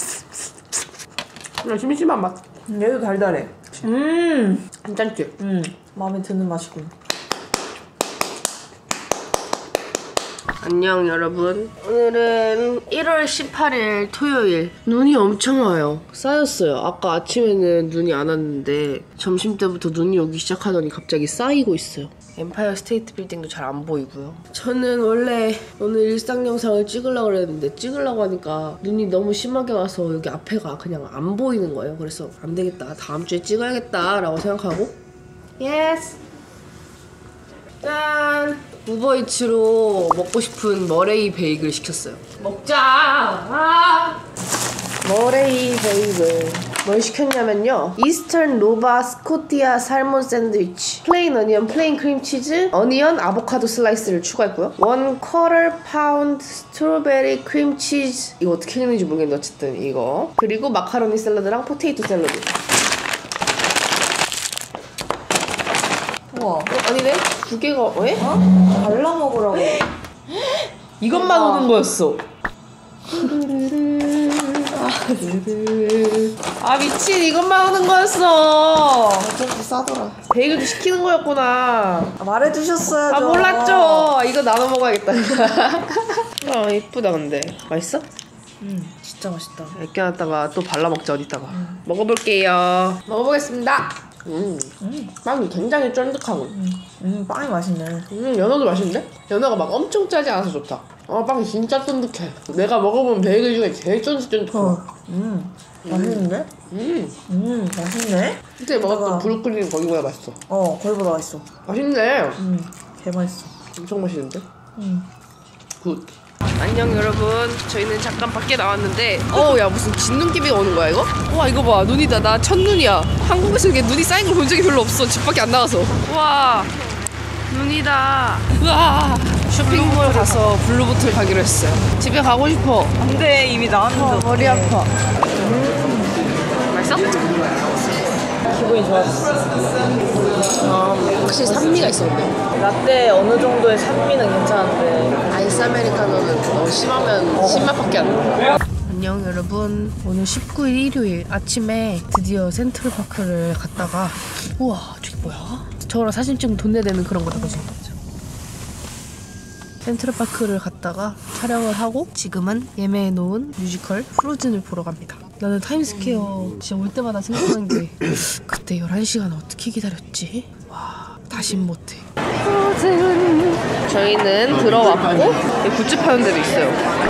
그냥 심심한 맛. 얘도 달달해. 음. 괜찮지? 음. 마음에 드는 맛이군. 안녕 여러분. 오늘은 일월 십팔일 토요일. 눈이 엄청 와요. 쌓였어요. 아까 아침에는 눈이 안 왔는데 점심때부터 눈이 오기 시작하더니 갑자기 쌓이고 있어요. 엠파이어 스테이트 빌딩도 잘 안 보이고요. 저는 원래 오늘 일상 영상을 찍으려고 그랬는데 찍으려고 하니까 눈이 너무 심하게 와서 여기 앞에가 그냥 안 보이는 거예요. 그래서 안 되겠다. 다음 주에 찍어야겠다 라고 생각하고 예스! 짠! 우버이츠로 먹고 싶은 머레이 베이글 시켰어요. 먹자! 아! 머레이 베이글. 뭘 시켰냐면요. 이스턴 노바 스코티아 살몬 샌드위치. 플레인 어니언, 플레인 크림치즈, 어니언, 아보카도 슬라이스를 추가했고요. 원 쿼터 파운드 스트로베리 크림치즈. 이거 어떻게 읽는지 모르겠는데 어쨌든 이거. 그리고 마카로니 샐러드랑 포테이토 샐러드. 우와. 어, 아니네? 두 개가 왜? 어? 발라 먹으라고. 이것만 오는 거였어. 아, 아 미친, 이것만 하는 거였어. 좀 비싸더라. 베이글도 시키는 거였구나. 아, 말해주셨어야죠. 아 몰랐죠. 이거 나눠 먹어야겠다. 아 이쁘다. 근데 맛있어? 음, 진짜 맛있다. 애껴놨다가 또 발라먹자 어디다가. 음. 먹어볼게요. 먹어보겠습니다. 음, 음. 빵이 굉장히 쫀득하고. 음, 음 빵이 맛있네. 음, 연어도 맛있는데? 연어가 막 엄청 짜지 않아서 좋다. 아, 빵이 진짜 쫀득해. 내가 먹어본 베이글 중에 제일 쫀득쫀득해. 어. 음, 맛있는데? 음, 음, 맛있네? 그때 먹었던 이따가- 브로콜리는 거기보다 맛있어. 어, 거기보다 맛있어. 맛있네. 음, 개 맛있어. 엄청 맛있는데? 음. 굿. 안녕 여러분. 저희는 잠깐 밖에 나왔는데 어우 야 무슨 진눈깨비 오는 거야 이거? 와 이거 봐 눈이다. 나 첫눈이야. 한국에서 이게 눈이 쌓인 걸 본 적이 별로 없어. 집 밖에 안 나가서. 와 눈이다. 우와 쇼핑몰 가서 블루보틀 가기로 했어요. 집에 가고 싶어. 안 돼, 이미 나왔는데. 머리 아파. 음. 맛있어? 기분이 좋았어. 아, 확실히 산미가 있어 근데. 라떼 어느 정도의 산미는 괜찮은데. 아이스 아메리카노는 너무 심하면 신맛밖에 안 나. 안녕 여러분. 오늘 십구 일 일요일 아침에 드디어 센트럴파크를 갔다가 우와 저기 뭐야? 저랑 사진 찍으면 돈 내야 되는 그런 거다 그지? 센트럴파크를 갔다가 촬영을 하고 지금은 예매해놓은 뮤지컬 프로즌을 보러 갑니다. 나는 타임스퀘어 진짜 올 때마다 생각하는 게 그때 열한 시간 어떻게 기다렸지? 와 다신 못해. 프로즌. 저희는 들어왔고 굿즈 파는 데도 있어요.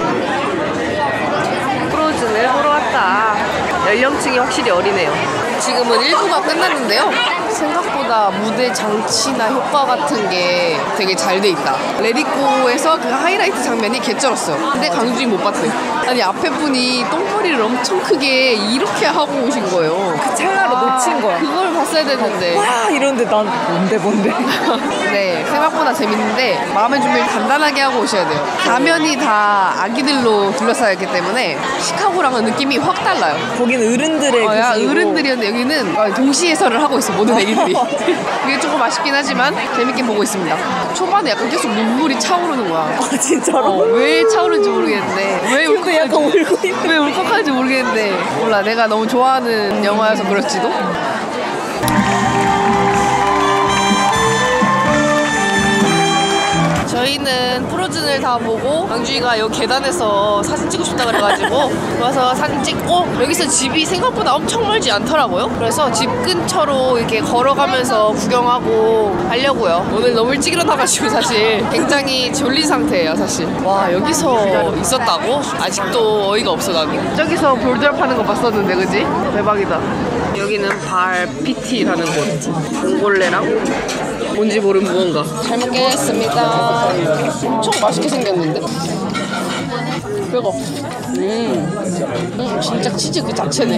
프로즌을 보러 왔다. 연령층이 확실히 어리네요. 지금은 일 부가 끝났는데요. 생각보다 무대 장치나 효과 같은 게 되게 잘 돼 있다. 레디코에서 그 하이라이트 장면이 개쩔었어요. 근데 강주인 못 봤대. 아니 앞에 분이 똥머리를 엄청 크게 이렇게 하고 오신 거예요. 그 찰나를 놓친 거야. 그걸 봤어야 되는데. 와, 이런데 난 뭔데, 뭔데. 네, 생각보다 재밌는데 마음의 준비를 단단하게 하고 오셔야 돼요. 가면이 다 아기들로 둘러싸여 있기 때문에 시카고랑은 느낌이 확 달라요. 거기는 어른들의 어, 야, 기술이고. 어른들이었는데 여기는 동시 해설을 하고 있어 모든 애기들이. 이게 조금 아쉽긴 하지만 재밌게 보고 있습니다. 초반에 약간 계속 눈물이 차오르는 거야. 아, 진짜로? 어, 왜 차오르는지 모르겠는데 왜 근데 약간 울고 있는. 왜 울컥하는지 모르겠는데 몰라 내가 너무 좋아하는 영화여서 그럴지도. 저희는 프로즌을 다 보고 강주희가 여기 계단에서 사진 찍고 싶다 그래가지고 와서 사진 찍고 여기서 집이 생각보다 엄청 멀지 않더라고요. 그래서 집 근처로 이렇게 걸어가면서 구경하고 하려고요. 오늘 너무 일찍 일어나가지고 사실 굉장히 졸린 상태예요 사실. 와 여기서 있었다고? 아직도 어이가 없어 나는. 저기서 볼드랍 하는 거 봤었는데 그지? 대박이다. 여기는 발 피티라는 곳. 봉골레랑 뭔지 모르는 무언가. 잘 먹겠습니다. 엄청 맛있게 생겼는데? 별거 없어. 음, 음 진짜 치즈 그 자체네.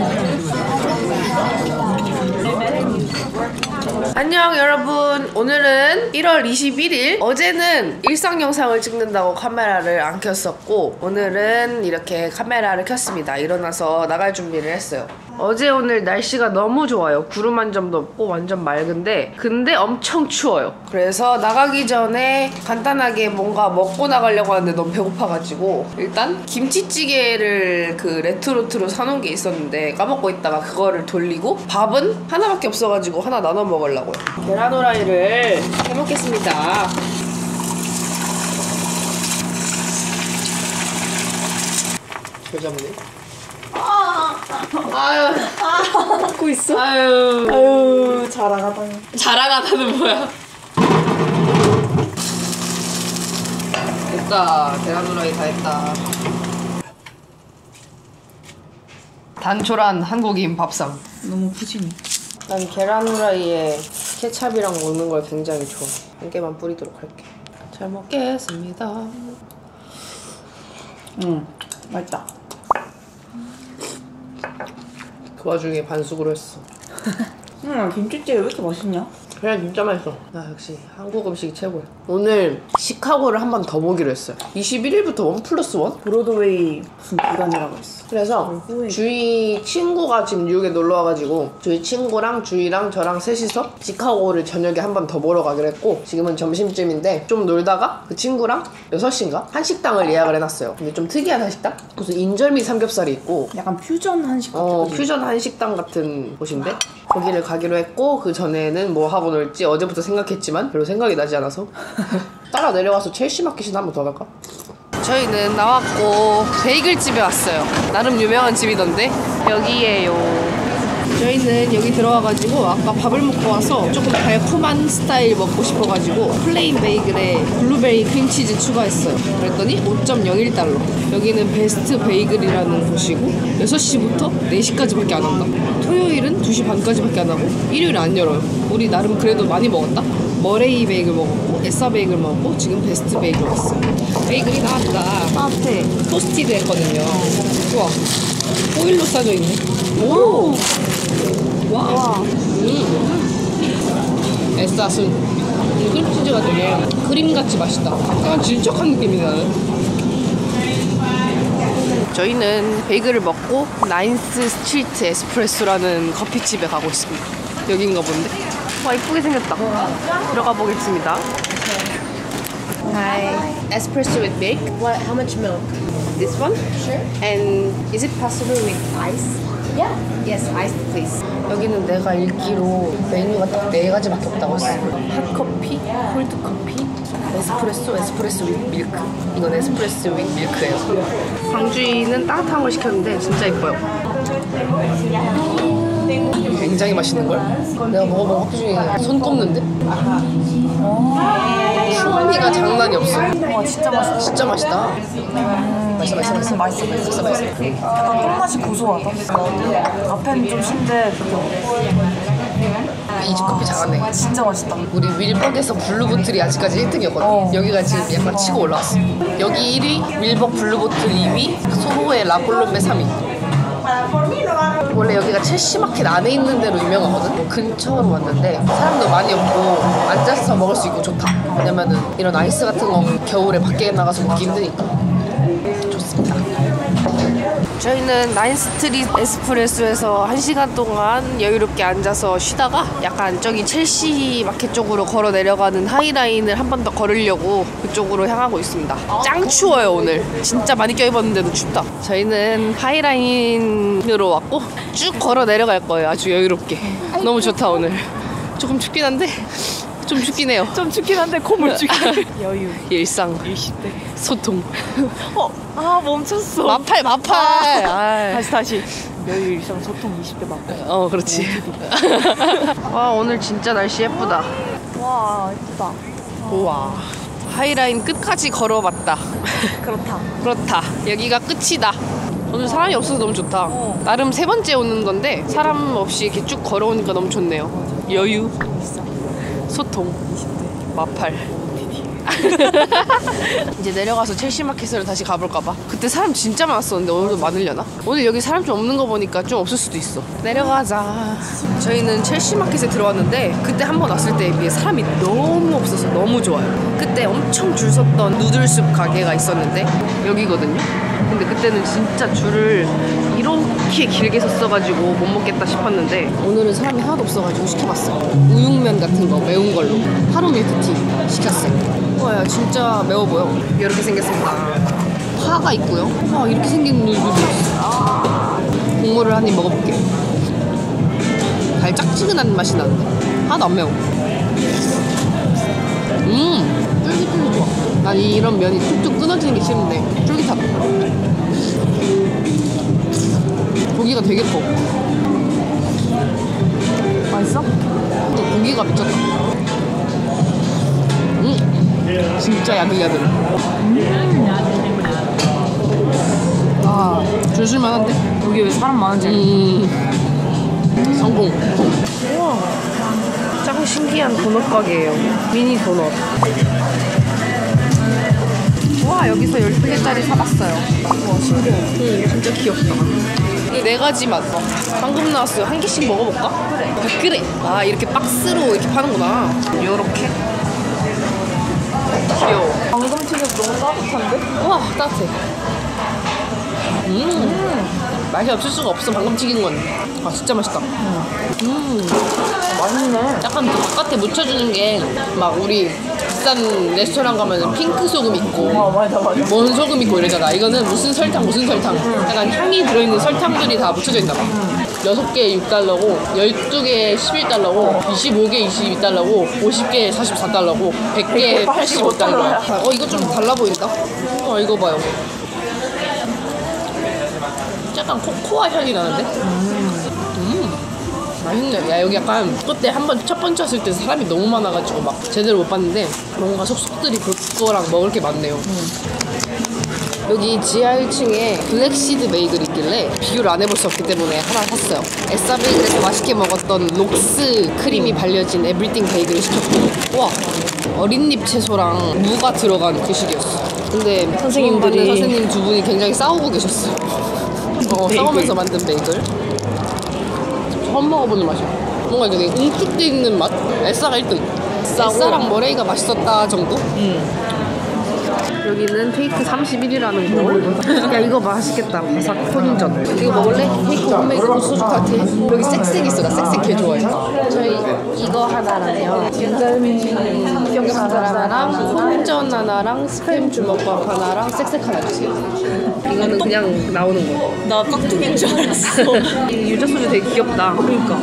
안녕 여러분. 오늘은 일월 이십일일. 어제는 일상 영상을 찍는다고 카메라를 안 켰었고 오늘은 이렇게 카메라를 켰습니다. 일어나서 나갈 준비를 했어요. 어제 오늘 날씨가 너무 좋아요. 구름 한 점도 없고 완전 맑은데 근데 엄청 추워요. 그래서 나가기 전에 간단하게 뭔가 먹고 나가려고 하는데 너무 배고파가지고 일단 김치찌개를 그 레트로트로 사놓은 게 있었는데 까먹고 있다가 그거를 돌리고 밥은 하나밖에 없어가지고 하나 나눠 먹으려고요. 계란 후라이를 해먹겠습니다. 잘 잡네. 아유, 먹고 있어? 아유, 아유, 자랑하다. 자랑하다는 뭐야? 됐다. 계란 후라이 다 했다. 단촐한 한국인 밥상. 너무 푸짐해. 난 계란 후라이에 케찹이랑 먹는 걸 굉장히 좋아. 한 개만 뿌리도록 할게. 잘 먹겠습니다. 응, 맛있다. 그 와중에 반숙으로 했어. 응, 김치찌개 왜 이렇게 맛있냐? 그냥 진짜 맛있어. 아 역시 한국 음식이 최고야. 오늘 시카고를 한 번 더 보기로 했어요. 이십일 일부터 원 플러스 원? 브로드웨이 무슨 기간이라고 했어. 그래서 주희 친구가 지금 뉴욕에 놀러 와가지고 주희 친구랑 주희랑 저랑 셋이서 시카고를 저녁에 한 번 더 보러 가기로 했고, 지금은 점심쯤인데 좀 놀다가 그 친구랑 여섯 시인가? 한식당을 예약을 해놨어요. 근데 좀 특이한 한식당? 무슨 인절미 삼겹살이 있고 약간 퓨전 한식 같은 어 거지. 퓨전 한식당 같은 곳인데 거기를 가기로 했고, 그 전에는 뭐 하고 놀지 어제부터 생각했지만 별로 생각이 나지 않아서 따라 내려와서 첼시 마켓이나 한 번 더 갈까? 저희는 나왔고 베이글집에 왔어요. 나름 유명한 집이던데 여기에요. 저희는 여기 들어와가지고 아까 밥을 먹고 와서 조금 달콤한 스타일 먹고 싶어가지고 플레인 베이글에 블루베리 크림치즈 추가했어요. 그랬더니 오 점 영일 달러. 여기는 베스트 베이글이라는 곳이고 여섯 시부터 네 시까지밖에 안 한다. 토요일은 두 시 반까지밖에 안 하고 일요일은 안 열어요. 우리 나름 그래도 많이 먹었다. 머레이 베이글 먹었고 에싸 베이글 먹었고 지금 베스트 베이글 왔어요. 베이글이 나왔다. 따뜻해. 토스티드 했거든요. 우와, 호일로 싸져 있네. 오! 와. 음. 에싸 순. 이 크림치즈가 되게 크림같이 맛있다. 약간 질척한 느낌이 나는. 저희는 베이글을 먹고 나인스 스트리트 에스프레소라는 커피집에 가고 있습니다. 여긴가 본데? 와, 이쁘게 생겼다. 들어가 보겠습니다. Hi. Espresso with milk. What? How much milk? This one? Sure. And is it possible with ice? Yeah. Yes, ice please. 여기는 내가 읽기로 메뉴가 딱 네 가지밖에 없다고 했어. 핫커피, 콜드커피, 에스프레소, 에스프레소 with 밀크. 이건 에스프레소 with 밀크예요. 광주이는 따뜻한 걸 시켰는데 진짜 예뻐요. 굉장히 맛있는걸? 내가 먹어본 커피 중에 손 꼽는데? 풍미가 장난이 없어. 와 진짜 맛있어. 진짜 맛있다. 맛있어 맛있어 맛있어 맛있어 맛있어 맛있어. 약간 똥맛이 고소하다. 앞에는 좀 신데 이 집 커피 잘하네. 진짜 맛있다. 우리 윌벅에서 블루보틀이 아직까지 일 등이었거든. 어. 여기가 지금 약간 치고 올라왔어. 여기 일 위, 윌벅 블루보틀 이 위, 소호의 라콜롬베 삼 위. 원래 여기가 첼시 마켓 안에 있는 데로 유명하거든. 뭐 근처로 왔는데 사람도 많이 없고 앉아서 먹을 수 있고 좋다. 왜냐면은 이런 아이스 같은 거 겨울에 밖에 나가서 먹기 힘드니까 좋습니다. 저희는 나인스트리트 에스프레소에서 한 시간 동안 여유롭게 앉아서 쉬다가 약간 저기 첼시 마켓 쪽으로 걸어 내려가는 하이라인을 한 번 더 걸으려고 그쪽으로 향하고 있습니다. 짱 추워요 오늘. 진짜 많이 껴입었는데도 춥다. 저희는 하이라인으로 왔고 쭉 걸어 내려갈 거예요. 아주 여유롭게. 너무 좋다 오늘. 조금 춥긴 한데 좀 춥긴 해요. 좀 춥긴 한데 고물주기. 여유. 일상 이십 대. 소통. 어, 아 멈췄어. 마팔 마팔. 아. 다시 다시. 여유 일상 소통 이십 대 맞고. 어 그렇지. 와 오늘 진짜 날씨 예쁘다. 와 예쁘다. 우와 하이라인 끝까지 걸어봤다. 그렇다. 그렇다. 여기가 끝이다. 오늘 사람이 없어서 너무 좋다. 어. 나름 세 번째 오는 건데 사람 없이 이렇게 쭉 걸어오니까 너무 좋네요. 여유, 소통, 마팔. 이제 내려가서 첼시 마켓으로 다시 가볼까봐. 그때 사람 진짜 많았었는데 오늘도 많으려나? 오늘 여기 사람 좀 없는 거 보니까 좀 없을 수도 있어. 내려가자. 저희는 첼시 마켓에 들어왔는데 그때 한 번 왔을 때에 비해 사람이 너무 없어서 너무 좋아요. 그때 엄청 줄 섰던 누들숲 가게가 있었는데 여기거든요. 근데 그때는 진짜 줄을 이렇게 길게 섰어가지고 못 먹겠다 싶었는데 오늘은 사람이 하나도 없어가지고 시켜봤어. 우육면 같은 거 매운 걸로 하루 밀크티 시켰어요. 와 진짜 매워 보여. 이렇게 생겼습니다. 파가 있고요. 와 이렇게 생긴 누들이 있어. 국물을 한 입 먹어볼게요. 달짝지근한 맛이 나는데 하나도 안 매워. 음 쫄깃쫄깃 좋아. 난 이런 면이 툭툭 끊어지는 게 싫은데 쫄깃하다. 고기가 되게 커. 맛있어? 고기가 미쳤다. 음 진짜 야들야들. 아 줄실만한데? 여기 왜 사람 많은지. 음 성공. 우와 짱 신기한 도넛 가게예요. 미니 도넛. 와 여기서 열두 개짜리 사봤어요. 와 신기해. 응 진짜 귀엽다. 이거 네 가지 맛. 방금 나왔어요. 한 개씩 먹어볼까? 그래. 아, 그래. 아, 이렇게 박스로 이렇게 파는구나. 요렇게. 귀여워. 방금 튀겨서 너무 따뜻한데? 우와, 따뜻해. 음. 맛이 없을 수가 없어. 방금 튀긴 건. 아, 진짜 맛있다. 음. 맛있네. 약간 그 바깥에 묻혀주는 게 막 우리 비싼 레스토랑 가면 핑크 소금 있고 어, 맞아, 맞아. 뭔 소금 있고 이러잖아. 이거는 무슨 설탕 무슨 설탕 약간 향이 들어있는 설탕들이 다 묻혀져 있나 봐. 여섯 개에 육 달러고 열두 개에 십일 달러고 이십오 개 이십이 달러고 오십 개에 사십사 달러고 백 개에 팔십오 달러야. 어, 이거 좀 달라 보인다. 어, 이거 봐요. 약간 코코아 향이 나는데? 음. 맛있네. 야, 여기 약간 그때 한 번 첫 번째 왔을 때 사람이 너무 많아가지고 막 제대로 못 봤는데 뭔가 속속들이 볼 거랑 먹을 게 많네요. 음. 여기 지하 일 층에 블랙시드 베이글 있길래 비교를 안 해볼 수 없기 때문에 하나 샀어요. 에싸 베이글에서 맛있게 먹었던 록스 크림이 발려진 에브리띵 베이글을 시켰고, 와, 어린잎 채소랑 무가 들어간 그 식이었어. 근데 선생님들이 선생님 두 분이 굉장히 싸우고 계셨어요. 어, 싸우면서 만든 베이글. 처음 먹어보는 맛이야. 뭔가 되게 웅크돼 있는 맛? 에싸가 일 등. 에싸랑 머레이가 맛있었다 정도? 음. 여기는 테이크 삼십일이라는 거. 야, 이거 맛있겠다. 바삭 콘전. 이거 먹을래? 테이크 홈메이드 소주 카트. 여기 쌕쌕 있어. 나 쌕쌕 개 좋아해. 저희 이거 하나랑요. 삼겹살 하나랑 콘전 하나랑 스팸 주먹밥 하나랑 쌕쌕 하나 주세요. 이거는 그냥 나오는 거. 나 깍두기인 줄 알았어. 이 유자 소주 되게 귀엽다. 그러니까.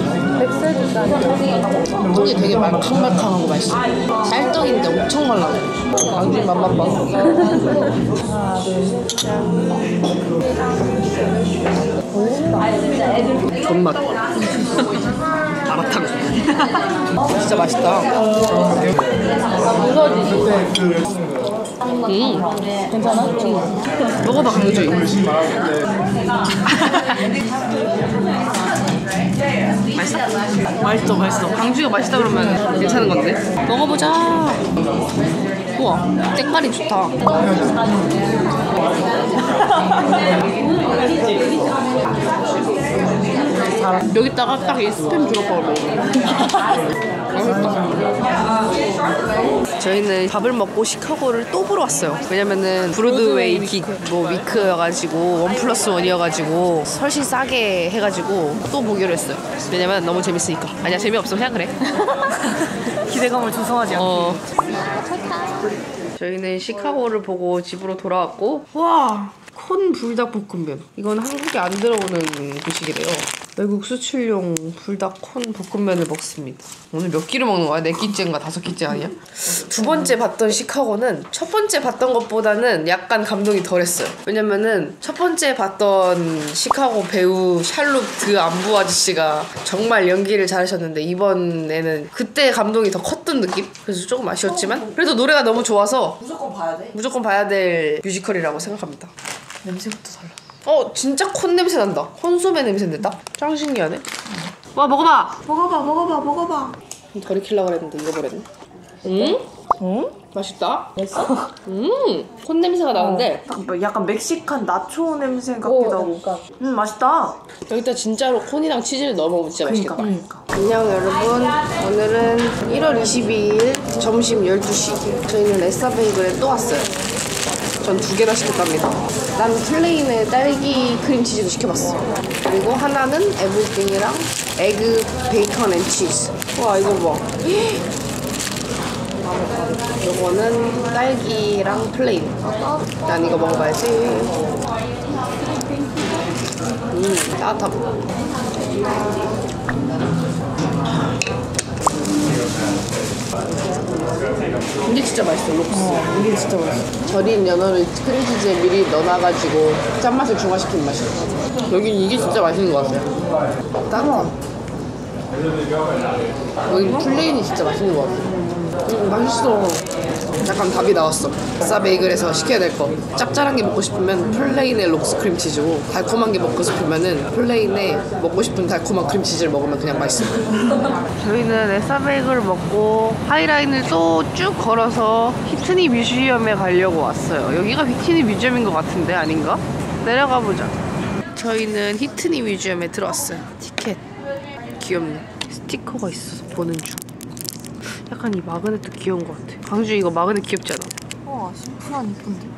똥이 되게 말캉말캉하고 맛있어. 쌀떡인데 엄청 말라. 강진 맛만 봐. 존맛. 마라탕. 진짜 맛있다. 음, 괜찮아? 음. 먹어봐, 강주이. 맛있어? 맛있어, 맛있어. 강주가 맛있다 그러면 괜찮은 건데? 먹어보자. 우와, 색깔이 좋다. 여기다가 딱 이 스팸 주먹밥을 먹어요. 저희는 밥을 먹고 시카고를 또 보러 왔어요. 왜냐면은 브로드웨이 빅 뭐 위크여가지고 원 플러스 원이어가지고 훨씬 싸게 해가지고 또 보기로 했어요. 왜냐면 너무 재밌으니까. 아니야, 재미없으면 그냥 그래. 기대감을 조성하지 않게. 어. 저희는 시카고를 보고 집으로 돌아왔고, 와. 콘 불닭볶음면. 이건 한국에 안 들어오는 음식이래요. 외국 수출용 불닭 콘 볶음면을 먹습니다. 오늘 몇 끼를 먹는 거야? 네 끼째인가 다섯 끼째 아니야? 두 번째 봤던 시카고는 첫 번째 봤던 것보다는 약간 감동이 덜했어요. 왜냐면은 첫 번째 봤던 시카고 배우 샬롯 안부 아저씨가 정말 연기를 잘하셨는데 이번에는 그때 감동이 더 컸던 느낌? 그래서 조금 아쉬웠지만 그래도 노래가 너무 좋아서 무조건 봐야 돼? 무조건 봐야 될 뮤지컬이라고 생각합니다. 냄새부터 달라. 어, 진짜 콘 냄새 난다. 콘소메 냄새인데 딱? 짱 신기하네. 와, 먹어봐. 먹어봐, 먹어봐, 먹어봐. 더 익히려고 그랬는데 잃어버렸네. 음? 응? 맛있다. 맛있어? 음, 콘 냄새가 나는데 어, 약간 멕시칸 나초 냄새 같기도 하고. 음, 맛있다. 여기다 진짜로 콘이랑 치즈를 넣어 먹으면 진짜 맛있겠다. 그러니까. 안녕 여러분. 오늘은 일월 이십이일 점심 열두 시. 저희는 에싸 베이글에 또 왔어요. 전 두 개나 시켰답니다. 난 플레인에 딸기 크림치즈도 시켜봤어. 그리고 하나는 에브리띵이랑 에그 베이컨 앤 치즈. 와, 이거 봐. 요거는 딸기랑 플레인. 난 이거 먹어봐야지. 음, 따뜻하고. 이게 진짜 맛있어, 록스. 어, 이게 진짜 맛있어. 절인 연어를 크림치즈에 미리 넣어놔가지고 짠맛을 중화시킨 맛이야. 여긴 이게 진짜 맛있는 것 같아요. 따뜻해. 여긴 플레인이 진짜 맛있는 것 같아. 음, 맛있어. 약간 답이 나왔어. 에싸 베이글에서 시켜야 될 거. 짭짤한 게 먹고 싶으면 플레인의 록스 크림치즈고, 달콤한 게 먹고 싶으면은 플레인의 먹고 싶은 달콤한 크림치즈를 먹으면 그냥 맛있어. 저희는 에싸 베이글을 먹고 하이라인을 또 쭉 걸어서 휘트니 뮤지엄에 가려고 왔어요. 여기가 휘트니 뮤지엄인 것 같은데 아닌가? 내려가 보자. 저희는 히트니 뮤지엄에 들어왔어요. 티켓 귀엽네. 스티커가 있어서 보는 중. 약간 이 마그넷도 귀여운 것 같아. 광주 이거 마그넷 귀엽지 않아? 와, 심플한 이쁜데.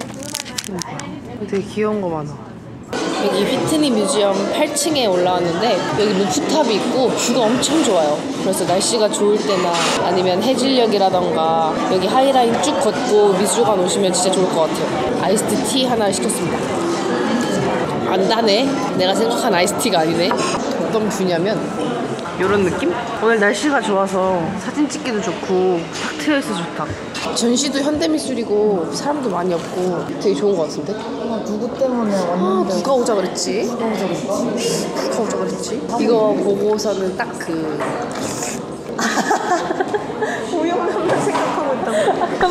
되게 귀여운 거 많아. 여기 휘트니 뮤지엄 팔 층에 올라왔는데 여기 루프탑이 있고 뷰가 엄청 좋아요. 그래서 날씨가 좋을 때나 아니면 해질녘이라던가 여기 하이라인 쭉 걷고 미술관 오시면 진짜 좋을 것 같아요. 아이스티 티 하나 시켰습니다. 안 다네. 내가 생각한 아이스티가 아니네. 어떤 뷰냐면 이런 느낌? 오늘 날씨가 좋아서 사진 찍기도 좋고 탁 트여있어 좋다. 전시도 현대미술이고 사람도 많이 없고 되게 좋은 것 같은데? 아, 누구 때문에 아, 왔는데. 누가 오자 그랬지? 누가 오자 그랬지? 누가 오자 그랬지? 이거 보고서는 딱 그... 우영남만 생각하고 있다고.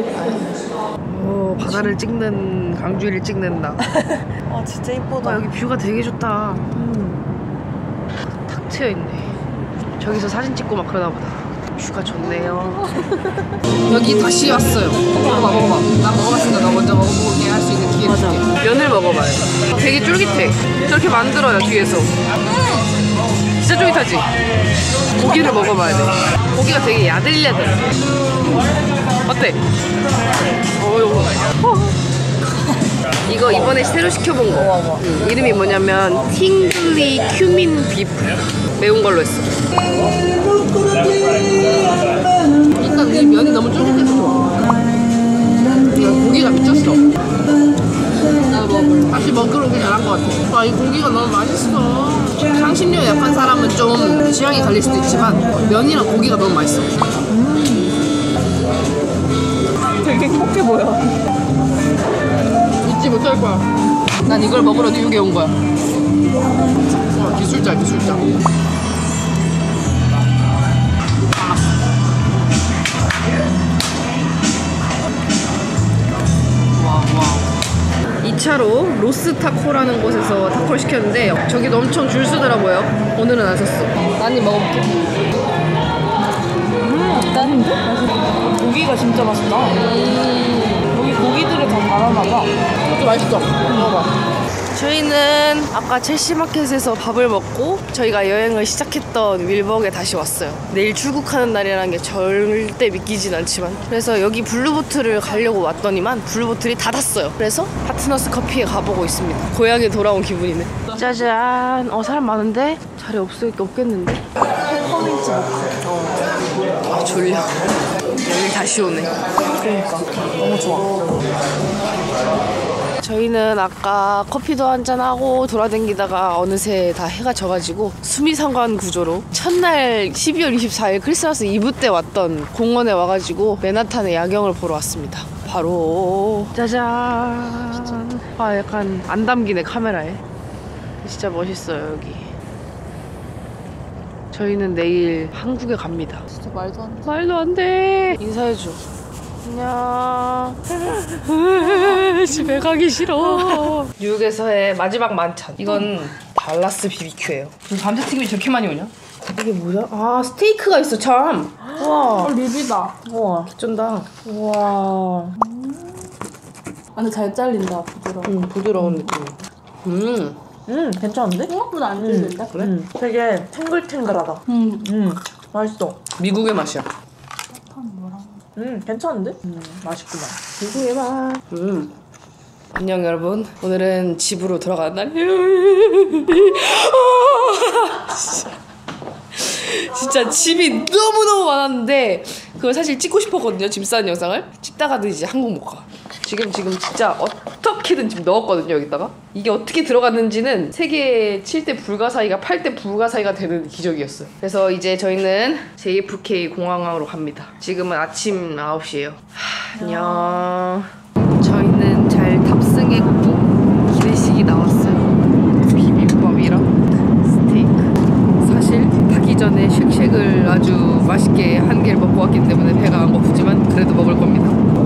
오, 바다를 찍는 강주리를 찍는다. 아, 진짜 이쁘다. 아, 여기 뷰가 되게 좋다. 음. 탁 트여있네. 저기서 사진 찍고 막 그러나 보다. 뷰가 좋네요. 여기 다시 왔어요. 먹어봐, 먹어봐. 나 먹어봤으니까 너 먼저 먹어보게 할 수 있는 기회 줄게. 면을 먹어봐요. 되게 쫄깃해. 저렇게 만들어요, 뒤에서. 진짜 쫄깃하지? 고기를 먹어봐야 돼. 고기가 되게 야들야들. 어때? 어, 이거. 이거 이번에 새로 시켜본 거. 응, 이름이 뭐냐면 팅글리 큐민 비프. 매운 걸로 했어. 일단 이 면이 너무 쫄깃해서 좋아. 고기가 미쳤어. 나도 먹어볼래. 다시 먹기로 오길 잘한 것 같아. 아, 이 고기가 너무 맛있어. 향신료 약한 사람은 좀 취향이 갈릴 수도 있지만 면이랑 고기가 너무 맛있어. 되게 행복해 보여. 잊지 못할 거야. 난 이걸 먹으러 뉴욕에 온 거야. 와, 기술자, 기술자. 이 차로 로스타코라는 곳에서 타코를 시켰는데 저기도 엄청 줄 서더라고요. 오늘은 안 샀어. 난이 먹어볼게. 음, 딱인데? 맛있다. 고기가 진짜 맛있다. 음. 여기 고기들을 다 갈아놔봐. 이것도 맛있어. 먹어봐. 저희는 아까 첼시마켓에서 밥을 먹고 저희가 여행을 시작했던 윌버그에 다시 왔어요. 내일 출국하는 날이라는 게 절대 믿기진 않지만 그래서 여기 블루보틀을 가려고 왔더니만 블루보틀이 닫았어요. 그래서 파트너스 커피에 가보고 있습니다. 고향에 돌아온 기분이네. 짜잔. 어, 사람 많은데 자리 없을 게 없겠는데? 페퍼민트 모카. 어. 아, 졸려. 내일 다시 오네. 그러니까 너무 좋아. 저희는 아까 커피도 한잔하고 돌아다니다가 어느새 다 해가 져가지고 수미상관 구조로 첫날 십이월 이십사일 크리스마스 이브 때 왔던 공원에 와가지고 맨하탄의 야경을 보러 왔습니다. 바로 짜잔. 아, 약간 안 담기네 카메라에. 진짜 멋있어요 여기. 저희는 내일 한국에 갑니다. 진짜 말도 안 돼. 말도 안 돼. 인사해줘. 안녕. 집에 가기 싫어. 뉴욕에서의 마지막 만찬. 이건 달라스 비비큐예요. 감자튀김이 저렇게 많이 오냐? 이게 뭐야? 아, 스테이크가 있어 참. 우와. 립이다. 우와. 쩐다. 우와. 아, 근데 잘 잘린다. 부드러워. 음, 부드러운 느낌. 음. 음, 괜찮은데? 생각보다 안 질린다. 그래? 음, 되게 탱글탱글하다. 음, 음, 맛있어. 미국의 맛이야. 음, 괜찮은데? 음, 맛있구나. 미국의 맛. 음. 안녕 여러분. 오늘은 집으로 돌아가는 날이에요. 진짜 짐이 너무너무 많았는데 그걸 사실 찍고 싶었거든요. 짐 싸는 영상을. 찍다가도 이제 한국 못 가. 지금 지금 진짜 어떻게든 지금 넣었거든요 여기다가. 이게 어떻게 들어갔는지는 세계 칠 대 불가사의가 팔 대 불가사의가 되는 기적이었어요. 그래서 이제 저희는 제이에프케이 공항으로 갑니다. 지금은 아침 아홉 시예요. 하, 안녕. 저희는 잘 탑승했고 기내식이 나왔어요. 비빔밥이랑 스테이크. 사실 타기 전에 쉑쉑을 아주 맛있게 한 개를 먹고 왔기 때문에 배가 안 고프지만 그래도 먹을 겁니다.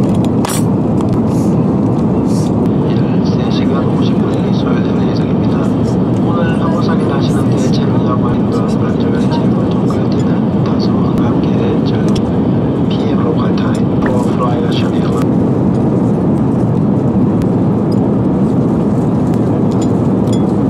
세 시간 오십 분이 소요될 예정입니다. 오늘 항공선이 가시는 게 체류하고 있는 불안정한 체류를 통과할 때는 다소 함께 전 피엠 로컬 타임 for flight schedule.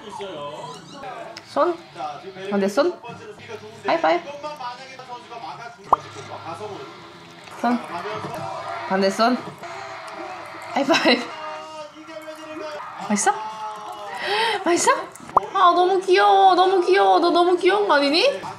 손? 반대 손? 하이파이브. 손? 반대 손? 하이파이브. 맛있어? 맛있어? 아 너무 귀여워. 너무 귀여워. 너 너무 귀여운 거 아니니?